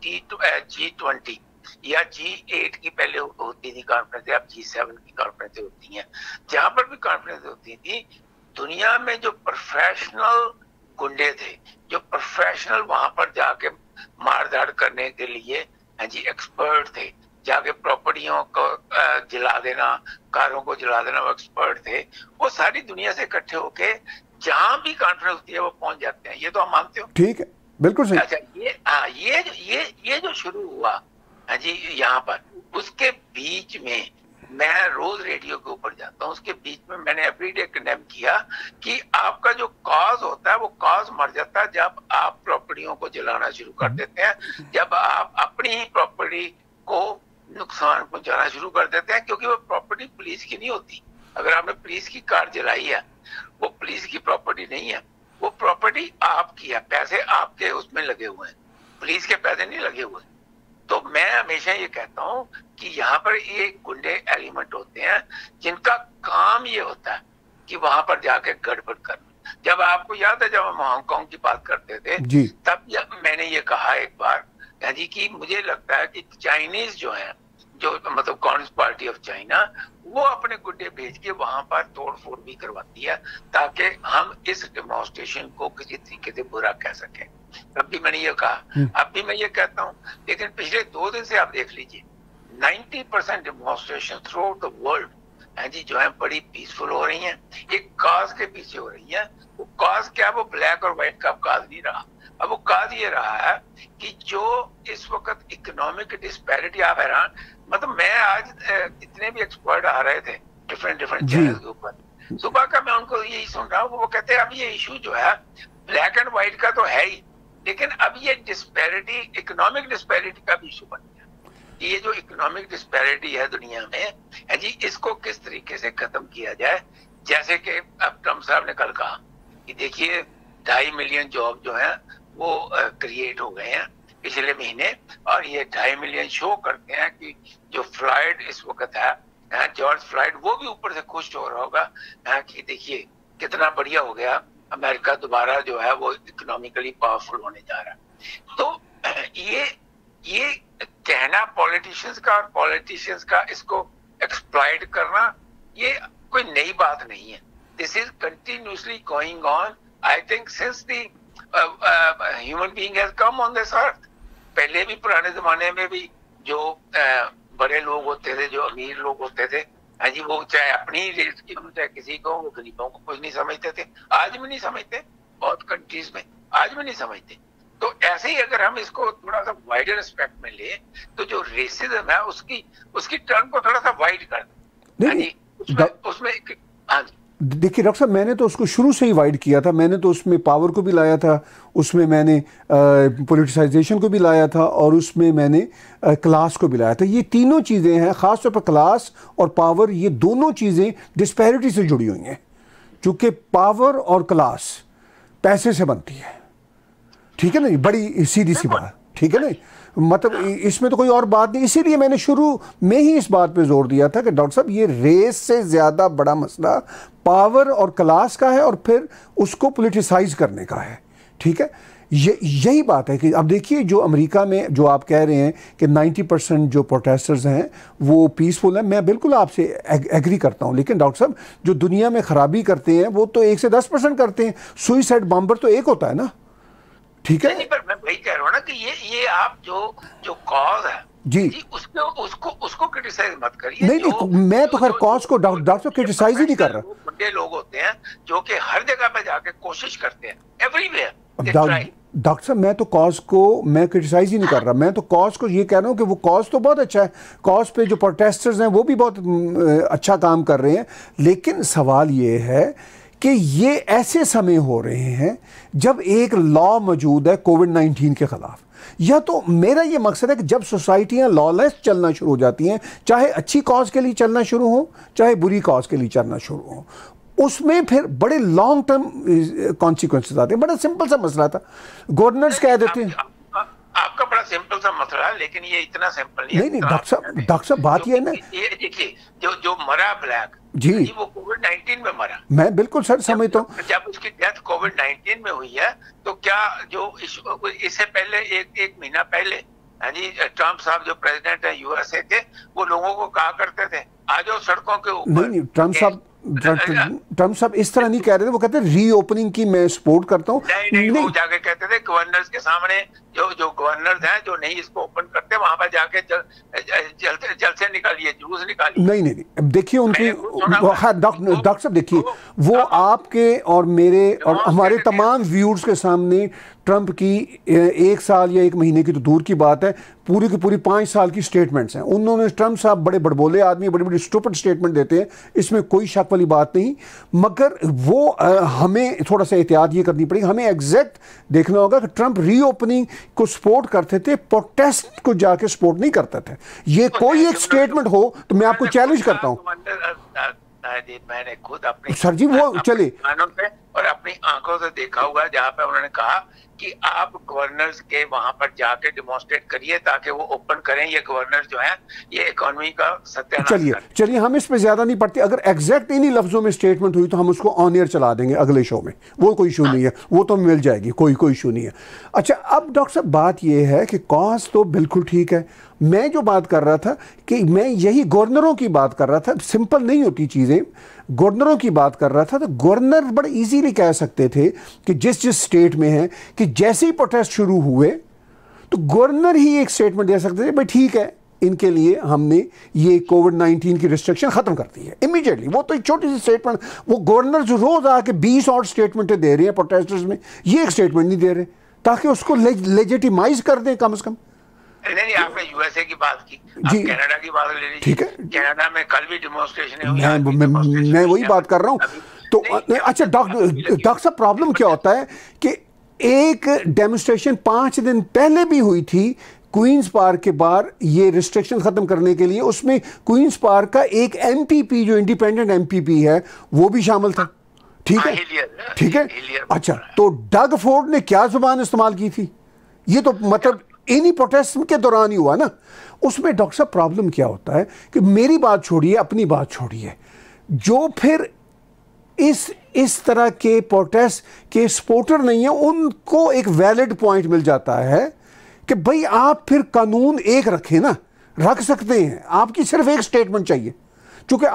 G20 या G8 की पहले होती थी कॉन्फ्रेंस, अब G7 की कॉन्फ्रेंस होती हैं, जहां पर भी कॉन्फ्रेंस होती थी, दुनिया में जो प्रोफेशनल गुंडे थे, जो प्रोफेशनल वहां पर जाके मारधाड़ करने के लिए जी एक्सपर्ट थे, जाके प्रॉपर्टियों को जला देना, कारों को जला देना, वो एक्सपर्ट थे, वो सारी दुनिया से इकट्ठे होके जहां भी कॉन्फ्रेंस होती है वो पहुंच जाते हैं। ये तो आप मानते हो? ठीक है, बिल्कुल सही। अच्छा, ये जो शुरू हुआ जी यहाँ पर, उसके बीच में मैं रोज रेडियो के ऊपर जाता हूँ, उसके बीच में मैंने एवरीडे कंडेम किया कि आपका जो कॉज होता है वो कॉज मर जाता है जब आप प्रॉपर्टियों को जलाना शुरू कर देते हैं, जब आप अपनी ही प्रॉपर्टी को नुकसान पहुंचाना शुरू कर देते हैं, क्योंकि वो प्रॉपर्टी पुलिस की नहीं होती। अगर आपने पुलिस की कार जलाई है, वो पुलिस की प्रॉपर्टी नहीं है, वो प्रॉपर्टी आपकी है, पैसे आपके उसमें लगे हुए हैं, पुलिस के पैसे नहीं लगे हुए। तो मैं हमेशा ये कहता हूँ कि यहाँ पर ये गुंडे एलिमेंट होते हैं जिनका काम ये होता है कि वहां पर जाके गड़बड़ करना। जब आपको याद है, जब हम हांगकांग की बात करते थे तब मैंने ये कहा एक बार जी कि मुझे लगता है कि चाइनीज जो है, जो मतलब कम्युनिस्ट पार्टी ऑफ चाइना, वो अपने गुंडे भेज के वहां पर तोड़ फोड़ भी करवाती है ताकि हम इस डेमोन्स्ट्रेशन को किसी तरीके से बुरा कह सकें। तब भी मैंने ये कहा, अब भी मैं ये कहता हूँ, लेकिन पिछले 2 दिन से आप देख लीजिए 90% demonstration throughout the world जी जो है बड़ी पीसफुल हो रही हैं, एक काज के पीछे हो रही है। वो काज क्या, वो ब्लैक और व्हाइट का काज नहीं रहा, अब वो काज ये रहा है कि जो इस वक्त इकोनॉमिक डिस्पैरिटी, आप हैरान, मतलब मैं आज इतने भी एक्सपर्ट आ रहे थे डिफरेंट चैनल के ऊपर, सुबह का मैं उनको यही सुन रहा हूँ, वो कहते हैं अब ये इशू जो है ब्लैक एंड व्हाइट का तो है ही, लेकिन अब ये डिस्पैरिटी, इकोनॉमिक डिस्पैरिटी का भी इशू बन गया। ये जो इकोनॉमिक डिस्पैरिटी है दुनिया में जी, इसको किस तरीके से खत्म किया जाए। जैसे कि अब ट्रम्प साहब ने कल कहा कि देखिए 2.5 मिलियन जॉब जो है वो क्रिएट हो गए हैं पिछले महीने, और ये 2.5 मिलियन शो करते हैं कि जो फ्लॉयड इस वक्त है, जॉर्ज फ्लॉयड, वो भी ऊपर से खुश हो रहा होगा कि देखिए कितना बढ़िया हो गया, अमेरिका दोबारा जो है वो इकोनॉमिकली पावरफुल होने जा रहा है। तो ये कहना पॉलिटिशियंस का, और पॉलिटिशियंस का इसको एक्सप्लॉइट करना, ये कोई नई बात नहीं है। This is continuously going on, I think since the human being has come on this earth. पहले भी पुराने जमाने में भी जो बड़े लोग होते थे, जो अमीर लोग होते थे, हाँ जी, वो चाहे अपनी रेस की हो चाहे किसी को, वो गरीबों को कुछ नहीं समझते थे, आज भी नहीं समझते, बहुत कंट्रीज में आज भी नहीं समझते। तो ऐसे ही अगर हम इसको थोड़ा सा वाइडर एस्पेक्ट में ले, तो जो रेसिज्म है उसकी टर्म को थोड़ा सा वाइड कर दें उसमें। हाँ जी, देखिए डॉक्टर साहब, मैंने तो उसको शुरू से ही वाइड किया था, मैंने तो उसमें पावर को भी लाया था, उसमें मैंने पॉलिटिसाइजेशन को भी लाया था, और उसमें मैंने क्लास को भी लाया था। ये तीनों चीज़ें हैं, ख़ास तौर पर क्लास और पावर, ये दोनों चीज़ें डिस्पैरिटी से जुड़ी हुई हैं, चूँकि पावर और क्लास पैसे से बनती है, ठीक है ना, बड़ी सीधी सी बात, ठीक है ना, मतलब इसमें तो कोई और बात नहीं। इसीलिए मैंने शुरू में ही इस बात पे जोर दिया था कि डॉक्टर साहब ये रेस से ज़्यादा बड़ा मसला पावर और क्लास का है, और फिर उसको पॉलिटिसाइज करने का है, ठीक है। यही बात है कि अब देखिए जो अमेरिका में जो आप कह रहे हैं कि 90% जो प्रोटेस्टर्स हैं वो पीसफुल हैं, मैं बिल्कुल आपसे एग्री करता हूं, लेकिन डॉक्टर साहब जो दुनिया में ख़राबी करते हैं वो तो 1 से 10% करते हैं, सुइसाइड बॉम्बर तो एक होता है ना, ठीक है। नहीं, पर मैं वही कह रहा हूँ ना कि ये आप जो कॉज है जी, उसको क्रिटिसाइज मत करिए। नहीं, मैं तो खैर कॉज को डॉक्टर क्रिटिसाइज ही नहीं कर रहा। बड़े लोग होते हैं जो कि हर जगह पे जाके कोशिश करते हैं, एवरीवेयर। डॉक्टर साहब मैं तो कॉज को मैं क्रिटिसाइज ही नहीं कर रहा, मैं तो कॉज को ये कह रहा हूँ कि वो कॉज तो बहुत अच्छा है, कॉज पे जो प्रोटेस्टर्स हैं वो भी बहुत अच्छा काम कर रहे हैं, लेकिन सवाल ये है कि ये ऐसे समय हो रहे हैं जब एक लॉ मौजूद है कोविड-19 के खिलाफ। या तो मेरा ये मकसद है कि जब सोसाइटियां लॉलेस चलना शुरू हो जाती हैं, चाहे अच्छी कॉज के लिए चलना शुरू हो चाहे बुरी कॉज के लिए चलना शुरू हो, उसमें फिर बड़े लॉन्ग टर्म कॉन्सिक्वेंसेस आते हैं। बड़ा सिंपल सा मसला था, गवर्नर्स कह देते हैं। आपका बड़ा सिंपल सा मसला है, लेकिन ये इतना सिंपल नहीं है। नहीं डॉक्टर साहब बात ये है ना, ये देखिए जो मरा ब्लैक जी वो कोविड-19 में मरा। मैं बिल्कुल सर समझता हूँ। जब उसकी डेथ कोविड-19 में हुई है तो क्या जो इससे पहले एक महीना पहले जी ट्रम्प साहब जो प्रेसिडेंट है यूएसए के, वो लोगों को कहा करते थे आ जाओ सड़कों के ऊपर। नहीं ट्रम्प साहब इस तरह नहीं कह रहे थे, वो कहते हैं रीओपनिंग की मैं सपोर्ट करता हूँ। नहीं वो जाके कहते थे गवर्नर्स के सामने, जो गवर्नर्स हैं जो नहीं इसको ओपन करते, वहां पर जाके जल से निकालिए, जुलूस निकालिए। नहीं अब देखिए उनकी डॉक्टर साहब देखिए वो आपके और मेरे और हमारे तमाम व्यूअर्स के सामने ट्रंप की 1 साल या 1 महीने की तो दूर की बात है, पूरी की पूरी 5 साल की स्टेटमेंट्स हैं। उन्होंने, ट्रंप साहब बड़े बड़बोले आदमी, बड़ी बड़ी स्टूपिड स्टेटमेंट देते हैं, इसमें कोई शक वाली बात नहीं, मगर वो हमें थोड़ा सा एहतियात ये करनी पड़ेगी। हमें एग्जैक्ट देखना होगा कि ट्रंप रीओपनिंग को सपोर्ट करते थे, प्रोटेस्ट को जाके सपोर्ट नहीं करते थे। ये कोई एक स्टेटमेंट हो तो मैं आपको चैलेंज करता हूँ मैंने खुद अपनी सर जी वो चले कानों पे और अपनी आंखों से देखा हुआ, जहाँ पे उन्होंने कहा कि आप गवर्नर्स के वहां पर जाके डिमॉन्स्ट्रेट करिए ताकि वो ओपन करें। ये गवर्नर्स जो हैं ये इकोनॉमी का सत्यानाश चलिए हम इस पे ज्यादा नहीं पढ़ते। अगर एग्जैक्ट इन्हीं लफ्जों में स्टेटमेंट हुई तो हम उसको ऑन एयर चला देंगे अगले शो में, वो कोई इशू नहीं है, वो तो मिल जाएगी, कोई इशू नहीं है। अच्छा अब डॉक्टर साहब बात ये है कि कॉज तो बिल्कुल ठीक है, मैं जो बात कर रहा था कि मैं यही गवर्नरों की बात कर रहा था, सिंपल नहीं होती चीज़ें, गवर्नरों की बात कर रहा था। तो गवर्नर बड़े इजीली कह सकते थे कि जिस स्टेट में है कि जैसे ही प्रोटेस्ट शुरू हुए तो गवर्नर ही एक स्टेटमेंट दे सकते थे, भाई ठीक है इनके लिए हमने ये कोविड-19 की रिस्ट्रिक्शन खत्म कर दी है इमीडिएटली। वो तो एक छोटी सी स्टेटमेंट, वो गवर्नर जो रोज आके 20 और स्टेटमेंटें दे रहे हैं प्रोटेस्टर्स में, ये एक स्टेटमेंट नहीं दे रहे ताकि उसको लेजिटिमाइज कर दें कम से कम। नहीं आपने यूएसए की बात की, जी कनाडा की बात ले लीजिए, ठीक है कनाडा में कल भी डेमोन्स्ट्रेशन हुई, मैं वही बात कर रहा हूँ। तो अच्छा डॉक्टर साहब प्रॉब्लम क्या होता है कि एक डेमोन्स्ट्रेशन 5 दिन पहले भी हुई थी क्वींस पार्क के बाहर ये रिस्ट्रिक्शन खत्म करने के लिए, उसमें क्वींस पार्क का एक एमपीपी जो इंडिपेंडेंट एमपीपी है वो भी शामिल था, ठीक है ठीक है। अच्छा तो डग फोर्ड ने क्या जुबान इस्तेमाल की थी, ये तो मतलब इन्हीं प्रोटेस्ट के दौरान ही हुआ ना। उसमें डॉक्टर साहब प्रॉब्लम क्या होता है कि मेरी बात छोड़िए, अपनी बात छोड़िए, जो फिर इस तरह के प्रोटेस्ट के सपोर्टर नहीं है उनको एक वैलिड पॉइंट मिल जाता है कि भाई आप फिर कानून एक रखें ना, रख सकते हैं, आपकी सिर्फ एक स्टेटमेंट चाहिए, क्योंकि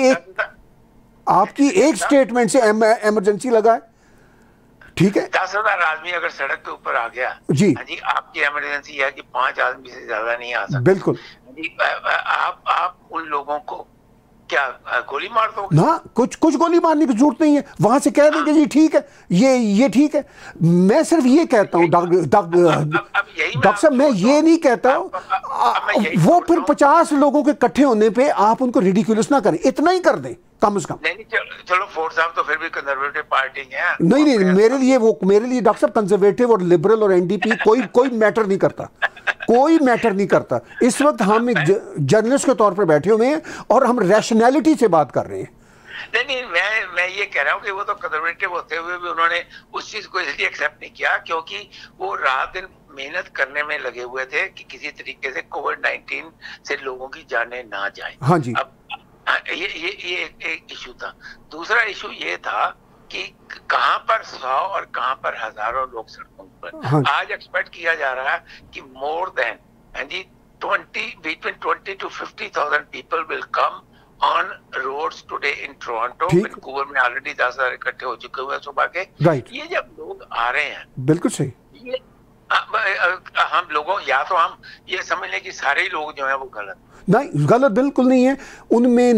आपकी एक स्टेटमेंट से इमरजेंसी लगा है, ठीक है। 10,000 आदमी अगर सड़क के ऊपर आ गया जी आपकी इमरजेंसी है कि 5 आदमी से ज्यादा नहीं आ सकते, बिल्कुल आप उन लोगों को क्या गोली मार दो ना, कुछ गोली मारने की जरूरत नहीं है, वहां से कह देंगे जी ठीक है, ये ठीक है। मैं सिर्फ ये कहता हूँ डॉक्टर साहब, मैं ये नहीं कहता वो फिर 50 लोगों के इकट्ठे होने पे आप उनको रिडिक्यूलस ना करें, इतना ही कर दें कम से कम। नहीं चलो फोर्ड साहब तो फिर भी कंजर्वेटिव पार्टी है। नहीं मेरे लिए डॉक्टर साहब कंजर्वेटिव और लिबरल और एनडीपी कोई मैटर नहीं करता, कोई मैटर नहीं करता। इस वक्त हम एक जर्नलिस्ट के तौर पर बैठे हुए हैं और हम रैशनैलिटी से बात कर रहे हैं। नहीं मैं ये कह रहा हूँ कि वो तो कंजर्वेटिव होते हुए भी उन्होंने उस चीज को इसलिए एक्सेप्ट नहीं किया क्योंकि वो रात दिन मेहनत करने में लगे हुए थे कि किसी तरीके से कोविड-19 से लोगों की जानें ना जाए। हाँ जी। अब ये एक इशू था। दूसरा इशू ये था कि कहां पर 100 और कहां पर हजारों लोग सड़कों पर। हाँ। आज एक्सपेक्ट किया जा रहा है कि मोर देन जी 20 to 50,000 people will come on roads today in Toronto। Vancouver में ऑलरेडी 10,000 इकट्ठे हो चुके हुए सुबह के। ये जब लोग आ रहे हैं, बिल्कुल सही, ये हम लोगों या तो हम ये समझ लें कि सारे ही लोग जो है वो गलत, नहीं गलत बिल्कुल नहीं है, उनमें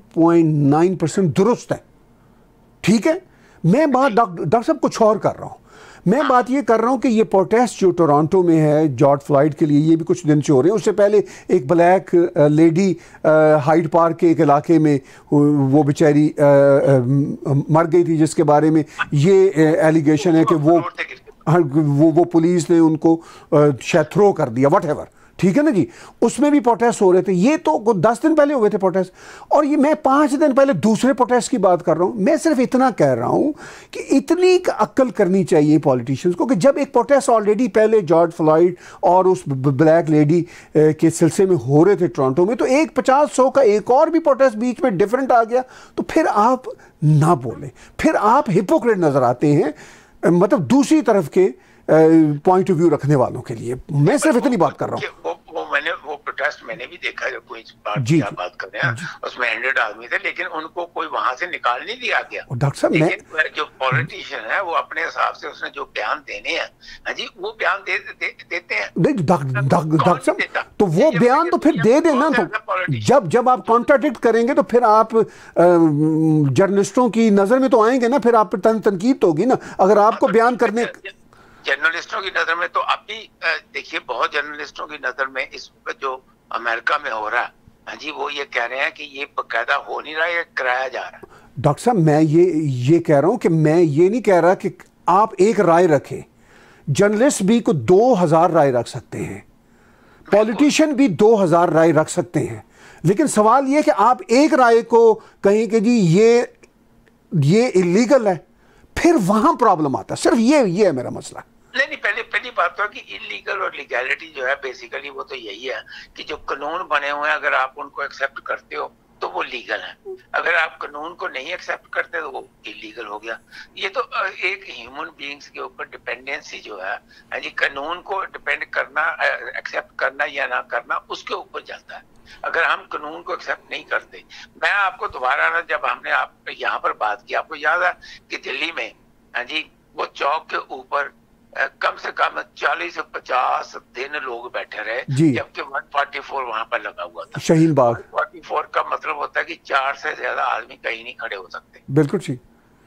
99.9% दुरुस्त है, ठीक है। मैं बात डॉक्टर साहब कुछ और कर रहा हूं। मैं बात ये कर रहा हूँ कि ये प्रोटेस्ट जो टोरंटो में है जॉर्ज फ्लॉयड के लिए, ये भी कुछ दिन से हो रहे हैं। उससे पहले एक ब्लैक लेडी हाइड पार्क के एक इलाके में वो बेचारी मर गई थी, जिसके बारे में ये एलिगेशन है कि वो पुलिस ने उनको शायद थ्रो कर दिया, व्हाटएवर, ठीक है ना जी। उसमें भी प्रोटेस्ट हो रहे थे। ये तो 10 दिन पहले हुए थे प्रोटेस्ट, और ये मैं 5 दिन पहले दूसरे प्रोटेस्ट की बात कर रहा हूँ। मैं सिर्फ इतना कह रहा हूँ कि इतनी अक्ल करनी चाहिए पॉलिटिशियंस को कि जब एक प्रोटेस्ट ऑलरेडी पहले जॉर्ज फ्लॉयड और उस ब्लैक लेडी के सिलसिले में हो रहे थे टोरंटो में, तो एक 50-100 का एक और भी प्रोटेस्ट बीच में डिफरेंट आ गया, तो फिर आप ना बोलें, फिर आप हिपोक्रेट नजर आते हैं, मतलब दूसरी तरफ के पॉइंट ऑफ व्यू रखने वालों के लिए। मैं सिर्फ इतनी बात कर रहा हूँ। वो प्रोटेस्ट मैंने भी देखा, जो कोई बात कर रहे हैं, उसमें 100 आदमी थे, लेकिन उनको कोई वहां से निकाल नहीं दिया गया। डॉक्टर साहब, लेकिन जो पॉलिटिशियन है वो अपने हिसाब से उसने जो बयान देने हैं, हाँ जी, वो बयान देते हैं। डॉक्टर साहब, तो वो बयान तो फिर दे देना। तो जब आप कॉन्ट्राडिक्ट करेंगे तो फिर आप जर्नलिस्टों की नजर में तो आएंगे ना, फिर आप पर तनकीद होगी ना, अगर आपको बयान करने। जर्नलिस्टों की नजर में तो अभी देखिए, बहुत जर्नलिस्टों की नजर में इस वक्त जो अमेरिका में हो रहा है, हाँ जी, वो ये कह रहे हैं कि ये बकायदा हो नहीं रहा, ये कराया जा रहा है। डॉक्टर साहब, मैं ये कह रहा हूं कि मैं ये नहीं कह रहा कि आप एक राय रखें। जर्नलिस्ट भी को 2000 राय रख सकते हैं, पॉलिटिशियन भी 2000 राय रख सकते हैं, लेकिन सवाल ये कि आप एक राय को कहें कि जी ये इलीगल है, फिर वहां प्रॉब्लम आता है। सिर्फ ये है मेरा मसला। नहीं, पहली बात तो कि इलीगल और लीगैलिटी जो है, बेसिकली वो तो यही है कि जो कानून बने हुए हैं, अगर आप उनको एक्सेप्ट करते हो तो वो लीगल है, अगर आप कानून को नहीं एक्सेप्ट करते तो वो इलीगल हो गया। ये तो एक ह्यूमन बीइंग्स के ऊपर डिपेंडेंसी जो है, जी, कानून को डिपेंड करना, एक्सेप्ट करना या ना करना, उसके ऊपर जाता है। अगर हम कानून को एक्सेप्ट नहीं करते, मैं आपको दोबारा ना, जब हमने आप यहाँ पर बात की, आपको याद है कि दिल्ली में, हाँ जी, वो चौक के ऊपर कम से कम 40 से 50 दिन लोग बैठे रहे, जबकि 144 वहां पर लगा हुआ था, शाहीन बाग। 144 का मतलब होता है कि 4 से ज्यादा आदमी कहीं नहीं खड़े हो सकते। बिल्कुल ठीक।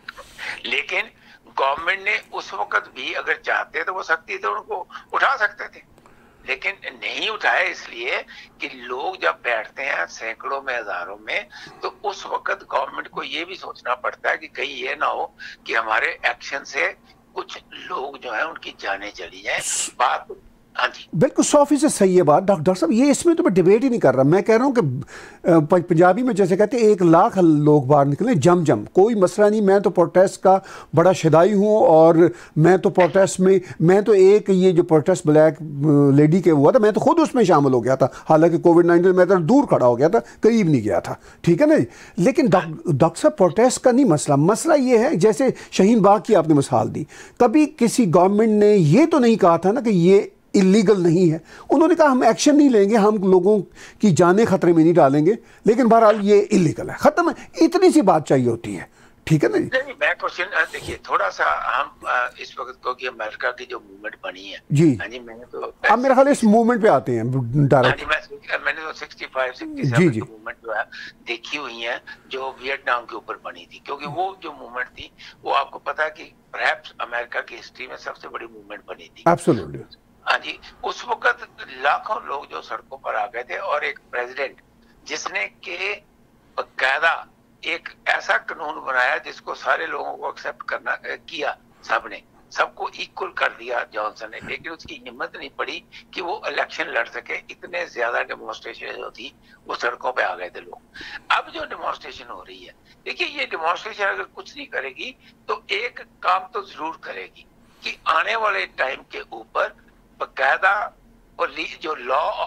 लेकिन गवर्नमेंट ने उस वक्त भी अगर चाहते तो वो सख्ती से उनको उठा सकते थे, लेकिन नहीं उठाए, इसलिए कि लोग जब बैठते हैं सैकड़ों में, हजारों में, तो उस वक्त गवर्नमेंट को ये भी सोचना पड़ता है कि कहीं ये ना हो कि हमारे एक्शन से कुछ लोग जो है उनकी जानें चली जाए। बात, हाँ जी, बिल्कुल 100% सही है बात। डॉक्टर साहब, ये इसमें तो मैं डिबेट ही नहीं कर रहा। मैं कह रहा हूँ कि पंजाबी में जैसे कहते हैं 1 लाख लोग बाहर निकले जम कोई मसला नहीं। मैं तो प्रोटेस्ट का बड़ा शिदाई हूँ, और मैं तो प्रोटेस्ट में, मैं तो एक ये जो प्रोटेस्ट ब्लैक लेडी के हुआ था, मैं तो खुद उसमें शामिल हो गया था, हालांकि कोविड-19 में तो दूर खड़ा हो गया था, करीब नहीं गया था, ठीक है ना। लेकिन डॉक्टर साहब, प्रोटेस्ट का नहीं मसला ये है, जैसे शाहीन बाग की आपने मिसाल दी, कभी किसी गवर्नमेंट ने ये तो नहीं कहा था ना कि ये इलीगल नहीं है। उन्होंने कहा हम एक्शन नहीं लेंगे, हम लोगों की जानें खतरे में नहीं डालेंगे, लेकिन बहरहाल ये इलीगल है, खत्म है। इतनी सी बात चाहिए होती है, ठीक है ना। नहीं, मैं क्वेश्चन देखिए, थोड़ा सा हम इस वक्त को कि अमेरिका की जो मूवमेंट बनी है जी, हाँ जी, मैंने तो अब मेरे ख्याल इस मूवमेंट पे आते हैं डायरेक्ट। मैंने तो 65-67 की मूवमेंट जो है देखी हुई है, जो वियतनाम के ऊपर बनी थी, क्योंकि वो जो मूवमेंट थी, वो आपको पता है कि परहैप्स अमेरिका की हिस्ट्री में सबसे बड़ी मूवमेंट बनी थी। एब्सोल्युटली, हाँ जी, उस वक्त लाखों लोग जो सड़कों पर आ गए थे, और एक प्रेसिडेंट जिसने के बकायदा एक ऐसा कानून बनाया जिसको सारे लोगों को एक्सेप्ट करना किया, सबने, सबको इक्वल कर दिया जॉनसन ने, लेकिन उसकी हिम्मत नहीं पड़ी कि वो इलेक्शन लड़ सके। इतने ज्यादा डेमोन्स्ट्रेशन जो थी, वो सड़कों पे आ गए थे लोग। अब जो डेमोन्स्ट्रेशन हो रही है, देखिए, ये डेमोन्स्ट्रेशन अगर कुछ नहीं करेगी तो एक काम तो जरूर करेगी कि आने वाले टाइम के ऊपर बकायदा और जो लॉ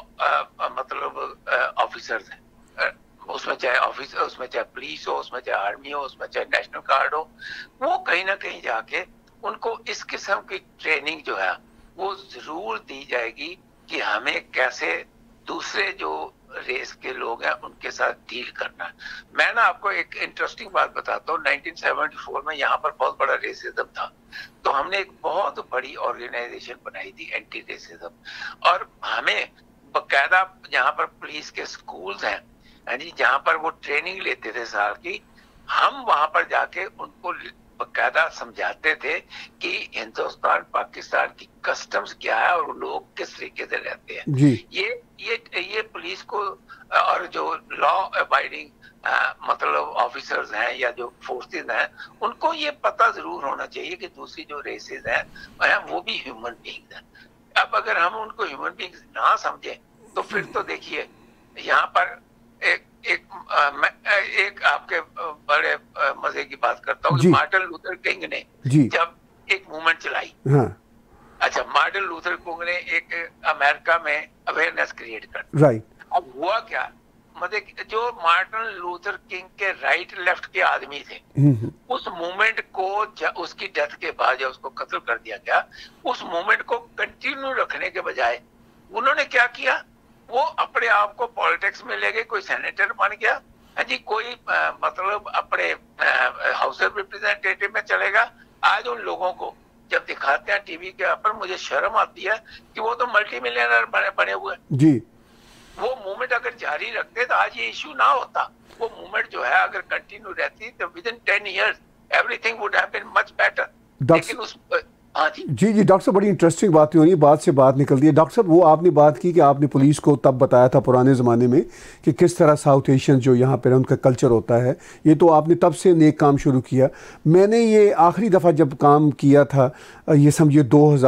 मतलब ऑफिसर्स हैं, उसमें चाहे ऑफिसर, उसमें चाहे पुलिस हो, उसमें चाहे आर्मी हो, उसमें चाहे नेशनल गार्ड हो, वो कहीं ना कहीं जाके उनको इस किस्म की ट्रेनिंग जो है वो जरूर दी जाएगी कि हमें कैसे दूसरे जो रेस के लोग हैं उनके साथ डील करना है। मैं ना आपको एक इंटरेस्टिंग बात बताता हूँ। 1974 में यहाँ पर बहुत बड़ा रेसिज्म था, तो हमने एक बहुत बड़ी ऑर्गेनाइजेशन बनाई थी एंटी रेसिज्म, और हमें बकायदा यहाँ पर पुलिस के स्कूल्स हैं जी, जहाँ पर वो ट्रेनिंग लेते थे साल की, हम वहां पर जाके उनको बकायदा समझाते थे कि हिंदुस्तान पाकिस्तान की कस्टम्स क्या है और लोग किस तरीके से रहते हैं। जी। ये पुलिस को और जो लॉ अबाइडिंग मतलब ऑफिसर्स हैं या जो फोर्सेस हैं, उनको ये पता जरूर होना चाहिए कि दूसरी जो रेसेस हैं वो भी ह्यूमन बीइंग्स हैं। अब अगर हम उनको ह्यूमन बीइंग्स ना समझें तो फिर तो देखिए यहाँ पर एक आपके बड़े मजे की बात करता हूँ कि मार्टिन लूथर किंग ने जब एक मूवमेंट चलाई, हाँ। अच्छा, मार्टिन लूथर किंग ने एक अमेरिका में अवेयरनेस क्रिएट कर, राइट। अब हुआ क्या, मतलब जो मार्टिन लूथर किंग के राइट लेफ्ट के आदमी थे, उस मूवमेंट को उसकी डेथ के बाद जब उसको कत्ल कर दिया गया, उस मूवमेंट को कंटिन्यू रखने के बजाय उन्होंने क्या किया, वो अपने आप को पॉलिटिक्स में ले गए, कोई सेनेटर बन गया जी, कोई मतलब अपने हाउस ऑफ रिप्रेजेंटेटिव में चलेगा। आज उन लोगों को जब दिखाते हैं टीवी के ऊपर, मुझे शर्म आती है कि वो तो मल्टी मिलियनर बने हुए जी। वो मूवमेंट अगर जारी रखते तो आज ये इश्यू ना होता। वो मूवमेंट जो है अगर कंटिन्यू रहती तो within 10 years everything would have been much better. लेकिन उस जी डॉक्टर साहब, बड़ी इंटरेस्टिंग बात हो रही है, बात से बात निकलती है। डॉक्टर साहब, वो आपने बात की कि आपने पुलिस को तब बताया था पुराने ज़माने में कि किस तरह साउथ एशियन जो यहाँ पर उनका कल्चर होता है, ये तो आपने तब से नेक काम शुरू किया। मैंने ये आखिरी दफ़ा जब काम किया था, ये समझिए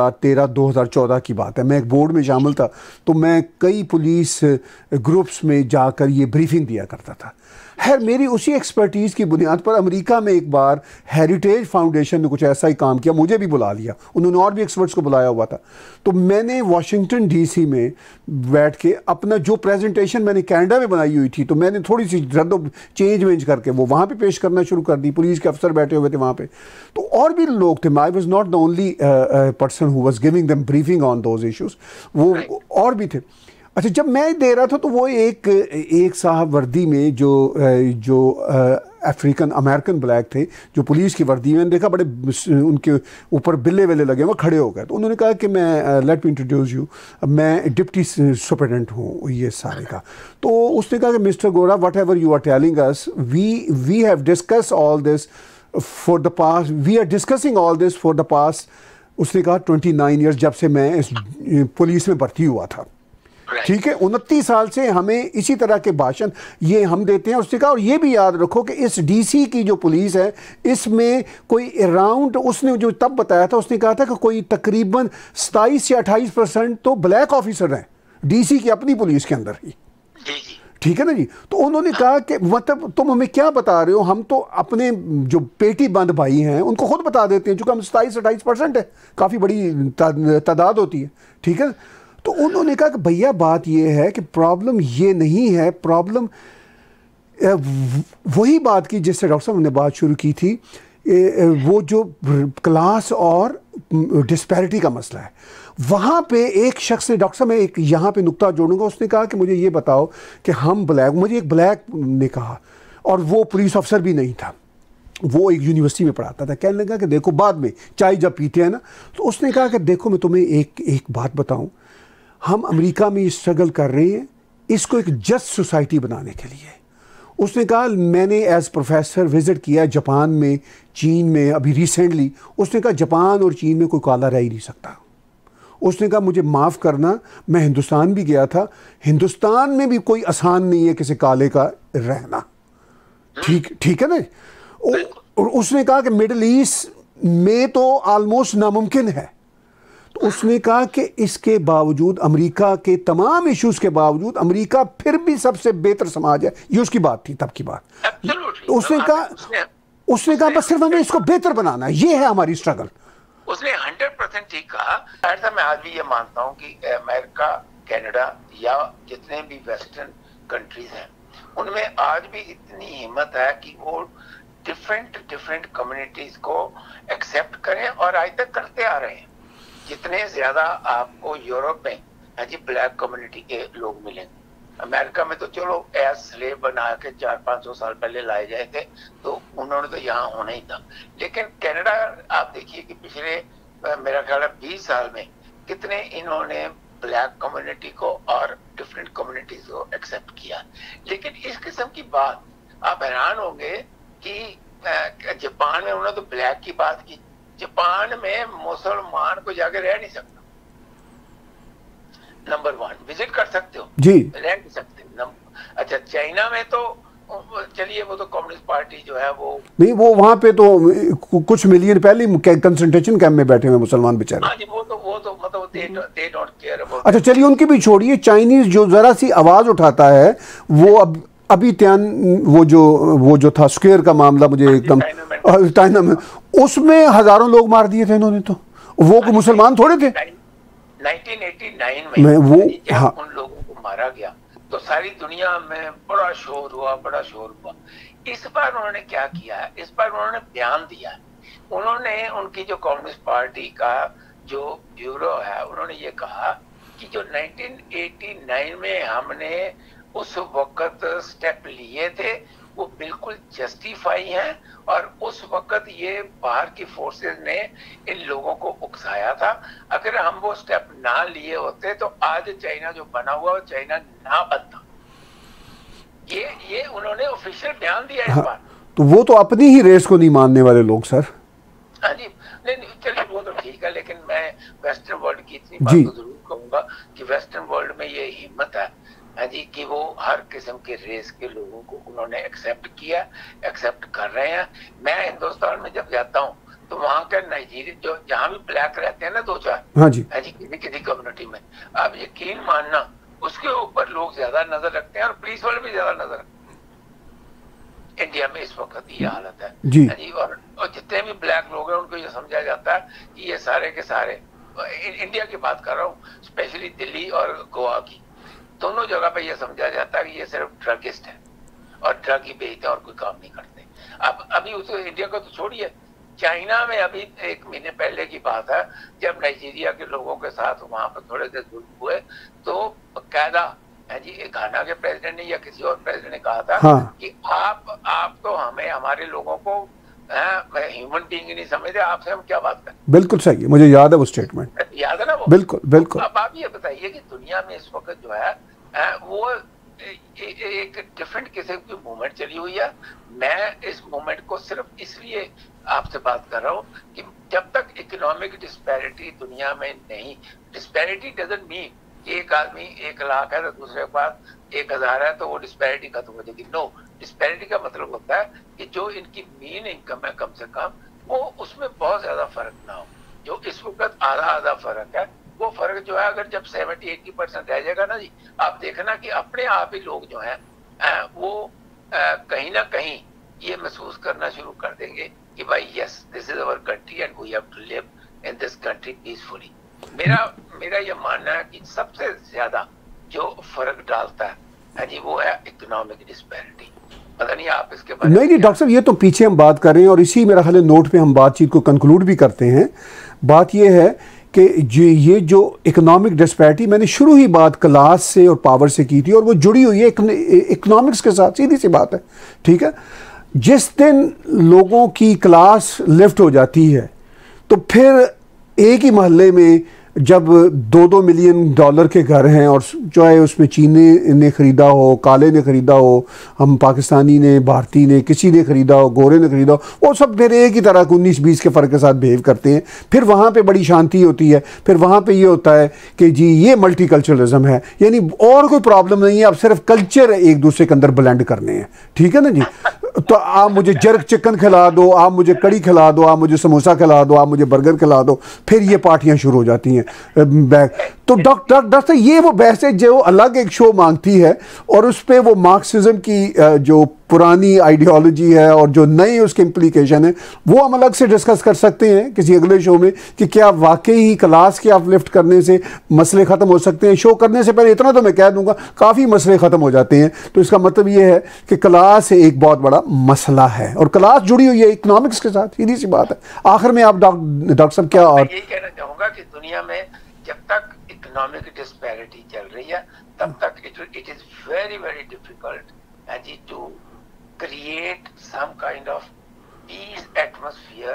2013-2014 की बात है, मैं एक बोर्ड में शामिल था, तो मैं कई पुलिस ग्रुप्स में जाकर ये ब्रीफिंग दिया करता था। खैर, मेरी उसी एक्सपर्टीज़ की बुनियाद पर अमेरिका में एक बार हेरिटेज फाउंडेशन ने कुछ ऐसा ही काम किया, मुझे भी बुला लिया, उन्होंने और भी एक्सपर्ट्स को बुलाया हुआ था। तो मैंने वाशिंगटन डीसी में बैठ के अपना जो प्रेजेंटेशन मैंने कनाडा में बनाई हुई थी, तो मैंने थोड़ी सी रद्द चेंज वेंज करके वो वहाँ पे पेश करना शुरू कर दी। पुलिस के अफसर बैठे हुए थे वहाँ पे, तो और भी लोग थे। I was not the only person who was giving them briefing on those issues, वो और भी थे। अच्छा, जब मैं दे रहा था तो वो एक साहब वर्दी में जो अफ्रीकन अमेरिकन ब्लैक थे, जो पुलिस की वर्दी में, देखा बड़े उनके ऊपर बिल्ले विल्ले लगे, वो खड़े हो गए। तो उन्होंने कहा कि मैं लेट मी इंट्रोड्यूस यू, मैं डिप्टी सुपरिटेंडेंट हूँ ये सारे का। तो उसने कहा कि mister Gora, whatever you are telling us, we have discuss all this for the past, we are discussing all this for the past, उसने कहा 29 ईयर्स, जब से मैं इस पुलिस में भर्ती हुआ था। ठीक है, 29 साल से हमें इसी तरह के भाषण ये हम देते हैं। उसने कहा, और ये भी याद रखो कि इस डीसी की जो पुलिस है, इसमें कोई अराउंड, उसने जो तब बताया था, उसने कहा था कि कोई तकरीबन 27 से 28% तो ब्लैक ऑफिसर हैं डीसी की अपनी पुलिस के अंदर ही। ठीक है ना जी। तो उन्होंने कहा कि मतलब तुम हमें क्या बता रहे हो, हम तो अपने जो पेटी बंद भाई हैं उनको खुद बता देते हैं, चूँकि हम 27-28% है, काफ़ी बड़ी तादाद होती है। ठीक है, तो उन्होंने कहा कि भैया बात ये है कि प्रॉब्लम ये नहीं है, प्रॉब्लम वही बात की जिससे डॉक्टर साहब ने बात शुरू की थी, वो जो क्लास और डिस्पैरिटी का मसला है। वहाँ पे एक शख्स ने, डॉक्टर साहब मैं एक यहाँ पे नुक्ता जोड़ूंगा, उसने कहा कि मुझे ये बताओ कि हम ब्लैक, मुझे एक ब्लैक ने कहा, और वो पुलिस अफसर भी नहीं था, वो एक यूनिवर्सिटी में पढ़ाता था। कहने लगा कि देखो, बाद में चाय जब पीते हैं ना, तो उसने कहा कि देखो मैं तुम्हें एक बात बताऊँ, हम अमेरिका में स्ट्रगल कर रहे हैं इसको एक जस्ट सोसाइटी बनाने के लिए। उसने कहा मैंने एज प्रोफेसर विज़िट किया जापान में, चीन में, अभी रिसेंटली। उसने कहा जापान और चीन में कोई काला रह ही नहीं सकता। उसने कहा मुझे माफ़ करना, मैं हिंदुस्तान भी गया था, हिंदुस्तान में भी कोई आसान नहीं है किसी काले का रहना। ठीक है ना। और उसने कहा कि मिडल ईस्ट में तो ऑलमोस्ट नामुमकिन है। तो उसने कहा कि इसके बावजूद, अमेरिका के तमाम इश्यूज़ के बावजूद, अमेरिका फिर भी सबसे बेहतर समाज है। ये उसकी बात थी, तब की बात। तो उसने कहा बस सिर्फ हमें इसको बेहतर बनाना है, ये है हमारी स्ट्रगल। उसने 100% ठीक कहा। ऐसा मैं आज भी ये मानता हूँ कि अमेरिका, कनाडा या जितने भी वेस्टर्न कंट्रीज हैं, उनमें आज भी इतनी हिम्मत है कि वो डिफरेंट कम्युनिटीज को एक्सेप्ट करें, और आज तक करते आ रहे हैं। जितने ज्यादा आपको यूरोप में जी ब्लैक कम्युनिटी के लोग मिलेंगे, अमेरिका में तो चलो एज स्लेव बना के 400-500 साल पहले लाए गए थे, तो उन्होंने तो यहाँ होना ही था। लेकिन कनाडा आप देखिए कि पिछले मेरा ख्याल है 20 साल में कितने इन्होंने ब्लैक कम्युनिटी को और डिफरेंट कम्युनिटीज को एक्सेप्ट किया। लेकिन इस किस्म की बात आप हैरान होंगे कि जापान में उन्होंने तो ब्लैक की बात की। जापान में मुसलमान को जाके रह नहीं सकता, नंबर 1। विजिट कर सकते हो जी, रह नहीं सकते। अच्छा, चाइना में तो चलिए वो तो कम्युनिस्ट पार्टी जो है वो नहीं, वो वहाँ पे तो कुछ मिलियन पहले कंसंट्रेशन कैंप में बैठे हुए मुसलमान बेचारे। हाँ जी, वो तो मतलब दे डोंट केयर अबाउट। अच्छा चलिए, उनकी भी छोड़िए, चाइनीज जो जरा सी आवाज उठाता है वो अभी वो जो था स्क्वायर का मामला, मुझे एकदम चाइना में उसमें हजारों लोग मार दिए थे इन्होंने, तो वो मुसलमान थोड़े थे। 1989 में वो जब हाँ, उन लोगों को मारा गया तो सारी दुनिया में बड़ा शोर हुआ। इस बार उन्होंने क्या किया है, इस बार उन्होंने बयान दिया है। उन्होंने उनकी जो कम्युनिस्ट पार्टी का जो ब्यूरो है, उन्होंने ये कहा कि जो 1989 में हमने उस वक्त स्टेप लिए थे वो बिल्कुल जस्टिफाई हैं, और उस वक्त ये बाहर की फोर्सेस ने इन लोगों को उकसाया था। अगर हम वो स्टेप ना लिए होते तो आज चाइना जो बना हुआ वो चाइना ना बनता। ये उन्होंने ऑफिशियल बयान दिया इस बार। तो वो तो अपनी ही रेस को नहीं मानने वाले लोग सर। हाँ जी, नहीं चलिए वो तो ठीक है, लेकिन मैं वेस्टर्न वर्ल्ड की इतनी बात तो जरूर कहूंगा कि वेस्टर्न वर्ल्ड में ये हिम्मत है जी कि वो हर किस्म के रेस के लोगों को उन्होंने एक्सेप्ट किया, एक्सेप्ट कर रहे हैं। मैं हिंदुस्तान में जब जाता हूँ तो वहाँ के नाइजीरिया जो जहाँ भी ब्लैक रहते हैं ना 2-4, हाँ जी, किसी कम्युनिटी में, आप यकीन मानना उसके ऊपर लोग ज्यादा नजर रखते हैं और पुलिस वाले भी ज्यादा नजर रखते हैं। इंडिया में इस वक्त ये हालत है जी। और जितने भी ब्लैक लोग हैं उनको ये समझा जाता है कि ये सारे के सारे, इंडिया की बात कर रहा हूँ, स्पेशली दिल्ली और गोवा की, दोनों जगह पे ये समझा जाता है कि ये सिर्फ ड्रगिस्ट है और ड्रग ही बेचते हैं और कोई काम नहीं करते। अब अभी उस इंडिया को तो छोड़िए, चाइना में अभी 1 महीने पहले की बात है जब नाइजीरिया के लोगों के साथ वहां पर थोड़े से जुल्म हुए तो बकायदा जी घाना के प्रेसिडेंट ने या किसी और प्रेसिडेंट ने कहा था कि आप तो हमें, हमारे लोगों को ह्यूमन बीइंग नहीं समझते, आपसे हम क्या बात करें। बिल्कुल सही है, मुझे याद है वो स्टेटमेंट, याद है ना वो। बिल्कुल बिल्कुल। अब आप ये बताइए कि दुनिया में इस वक्त जो है वो एक डिफरेंट किस्म की मूवमेंट चली हुई है। मैं इस मूवमेंट को सिर्फ इसलिए आपसे बात कर रहा हूँ कि जब तक इकोनॉमिक डिस्पैरिटी दुनिया में नहीं, डिस्पैरिटी डजंट मीन कि एक आदमी 1 लाख है तो दूसरे के पास 1000 है तो वो डिस्पैरिटी खत्म हो जाएगी। नो, डिस्पैरिटी का मतलब होता है कि जो इनकी मीन इनकम है कम से कम वो उसमें बहुत ज्यादा फर्क ना हो। जो इस वक्त आधा फर्क है, वो फर्क जो है अगर जब 70-80% रह जाएगा ना जी, आप देखना कि अपने आप ही लोग जो है वो कहीं ना कहीं ये महसूस करना शुरू कर देंगे कि भाई yes, this is our country and we have to live in this country peacefully. मेरा ये मानना है कि सबसे ज्यादा जो फर्क डालता है जी वो है इकोनॉमिक डिस्पैरिटी। पता नहीं आप इसके बारे में। नहीं डॉक्टर साहब, ये तो पीछे हम बात कर रहे हैं और इसी मेरा ख्याल नोट पे हम बातचीत को कंक्लूड भी करते हैं। बात ये है कि ये जो इकोनॉमिक डिस्पैरिटी, मैंने शुरू ही बात क्लास से और पावर से की थी और वो जुड़ी हुई है इकोनॉमिक्स के साथ, सीधी सी बात है, ठीक है। जिस दिन लोगों की क्लास लिफ्ट हो जाती है तो फिर एक ही मोहल्ले में जब 2-2 मिलियन डॉलर के घर हैं और जो है उसमें चीनी ने ख़रीदा हो, काले ने ख़रीदा हो, हम पाकिस्तानी ने, भारतीय ने, किसी ने ख़रीदा हो, गोरे ने ख़रीदा हो, वो सब फिर एक ही तरह के 19-20 के फ़र्क के साथ बिहेव करते हैं। फिर वहाँ पे बड़ी शांति होती है। फिर वहाँ पे ये होता है कि जी ये मल्टीकल्चरलिज्म है, यानी और कोई प्रॉब्लम नहीं है, अब सिर्फ कल्चर एक दूसरे के अंदर ब्लेंड करने हैं, ठीक है ना जी। तो आप मुझे जर्क चिकन खिला दो, आप मुझे कड़ी खिला दो, आप मुझे समोसा खिला दो, आप मुझे बर्गर खिला दो, फिर ये पार्टियां शुरू हो जाती हैं। तो डॉक्टर ये वो बहसें जो अलग एक शो मांगती है और उस पर वो मार्क्सिज्म की जो पुरानी आइडियोलॉजी है और जो नई उसके इम्प्लीकेशन है वो हम अलग से डिस्कस कर सकते हैं किसी अगले शो में कि क्या वाकई ही क्लास के अपलिफ्ट करने से मसले ख़त्म हो सकते हैं। शो करने से पहले इतना तो मैं कह दूंगा काफ़ी मसले ख़त्म हो जाते हैं। तो इसका मतलब ये है कि क्लास एक बहुत बड़ा मसला है और क्लास जुड़ी हुई है इकोनॉमिक्स के साथ, सीधी सी बात है। आखिर में आप डॉक्टर साहब क्या और यही कहना चाहूँगा कि दुनिया में जब तक इकोनॉमिक डिस्पैरिटी चल रही है तब तक it is very very difficult to create some kind of peace atmosphere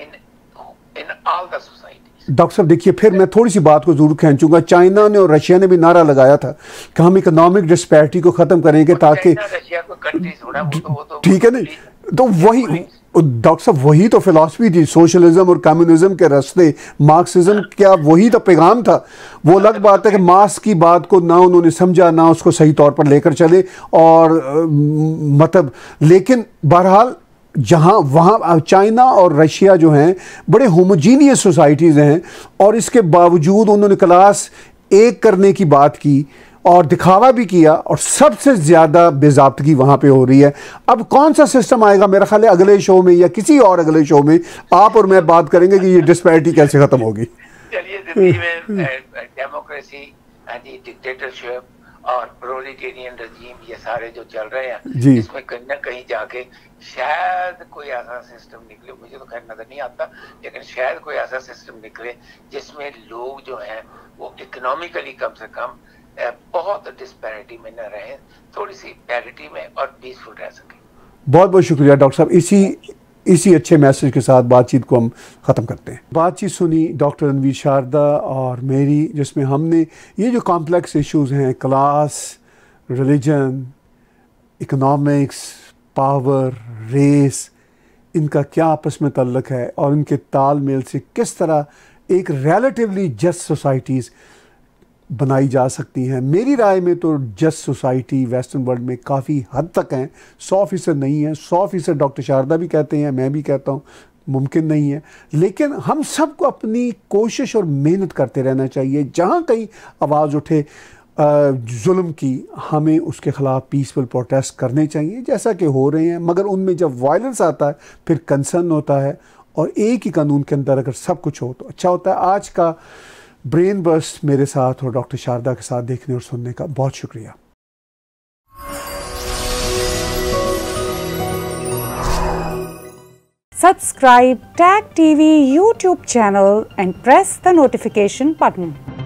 in all the societies। Doctor साहब देखिए, फिर मैं थोड़ी सी बात को जरूर खींचूंगा। चाइना ने और रशिया ने भी नारा लगाया था कि हम इकोनॉमिक डिस्पैरिटी को खत्म करेंगे ताकि, रशिया को कंट्रीज होना वो तो ठीक है नहीं, तो डॉक्टर साहब वही तो फिलॉसफी थी, सोशलिज्म और कम्युनिज्म के रास्ते, मार्क्सिज्म, क्या वही तो पैगाम था। वो अलग बात है कि मार्क्स की बात को ना उन्होंने समझा, ना उसको सही तौर पर लेकर चले, और मतलब लेकिन बहरहाल जहाँ वहाँ चाइना और रशिया जो हैं बड़े होमोजीनियस सोसाइटीज़ हैं, और इसके बावजूद उन्होंने क्लास एक करने की बात की और दिखावा भी किया, और सबसे ज़्यादा बेज़ाब्तगी वहाँ पे हो रही है। अब कौन सा सिस्टम आएगा, मेरा ख्याल है अगले शो में या किसी और अगले शो में आप और मैं बात करेंगे कि ये डिस्पैरिटी कैसे ख़त्म होगी। चलिए, जिंदगी में डेमोक्रेसी, डिक्टेटरशिप और प्रोलिटेरियन रजीम, ये सारे जो चल रहे हैं, इसमें कहीं ना कहीं जाके शायद कोई ऐसा सिस्टम निकले, मुझे तो खैर नजर नहीं आता, लेकिन शायद कोई ऐसा सिस्टम निकले जिसमें लोग जो हैं वो इकोनॉमिकली कम से कम बहुत डिस्पैरिटी में न रहें, थोड़ी सी पैरिटी में और पीसफुल रह सके। बहुत बहुत शुक्रिया डॉक्टर साहब। इसी अच्छे मैसेज के साथ बातचीत को हम ख़त्म करते हैं। बातचीत सुनी डॉक्टर रणवीर शारदा और मेरी, जिसमें हमने ये जो कॉम्प्लेक्स इश्यूज़ हैं, class, religion, economics, power, race, इनका क्या आपस में ताल्लुक़ है और इनके तालमेल से किस तरह एक रिलेटिवली जस्ट सोसाइटीज़ बनाई जा सकती हैं। मेरी राय में तो जस्ट सोसाइटी वेस्टर्न वर्ल्ड में काफ़ी हद तक हैं, 100% नहीं है। 100% डॉक्टर शारदा भी कहते हैं, मैं भी कहता हूँ मुमकिन नहीं है, लेकिन हम सबको अपनी कोशिश और मेहनत करते रहना चाहिए। जहाँ कहीं आवाज़ उठे जुल्म की, हमें उसके ख़िलाफ़ पीसफुल प्रोटेस्ट करने चाहिए, जैसा कि हो रहे हैं। मगर उनमें जब वायलेंस आता है फिर कंसर्न होता है, और एक ही कानून के अंदर अगर सब कुछ हो तो अच्छा होता है। आज का ब्रेन बर्स्ट मेरे साथ और डॉक्टर शारदा के साथ देखने और सुनने का बहुत शुक्रिया। Subscribe TAG TV YouTube channel and press the notification button.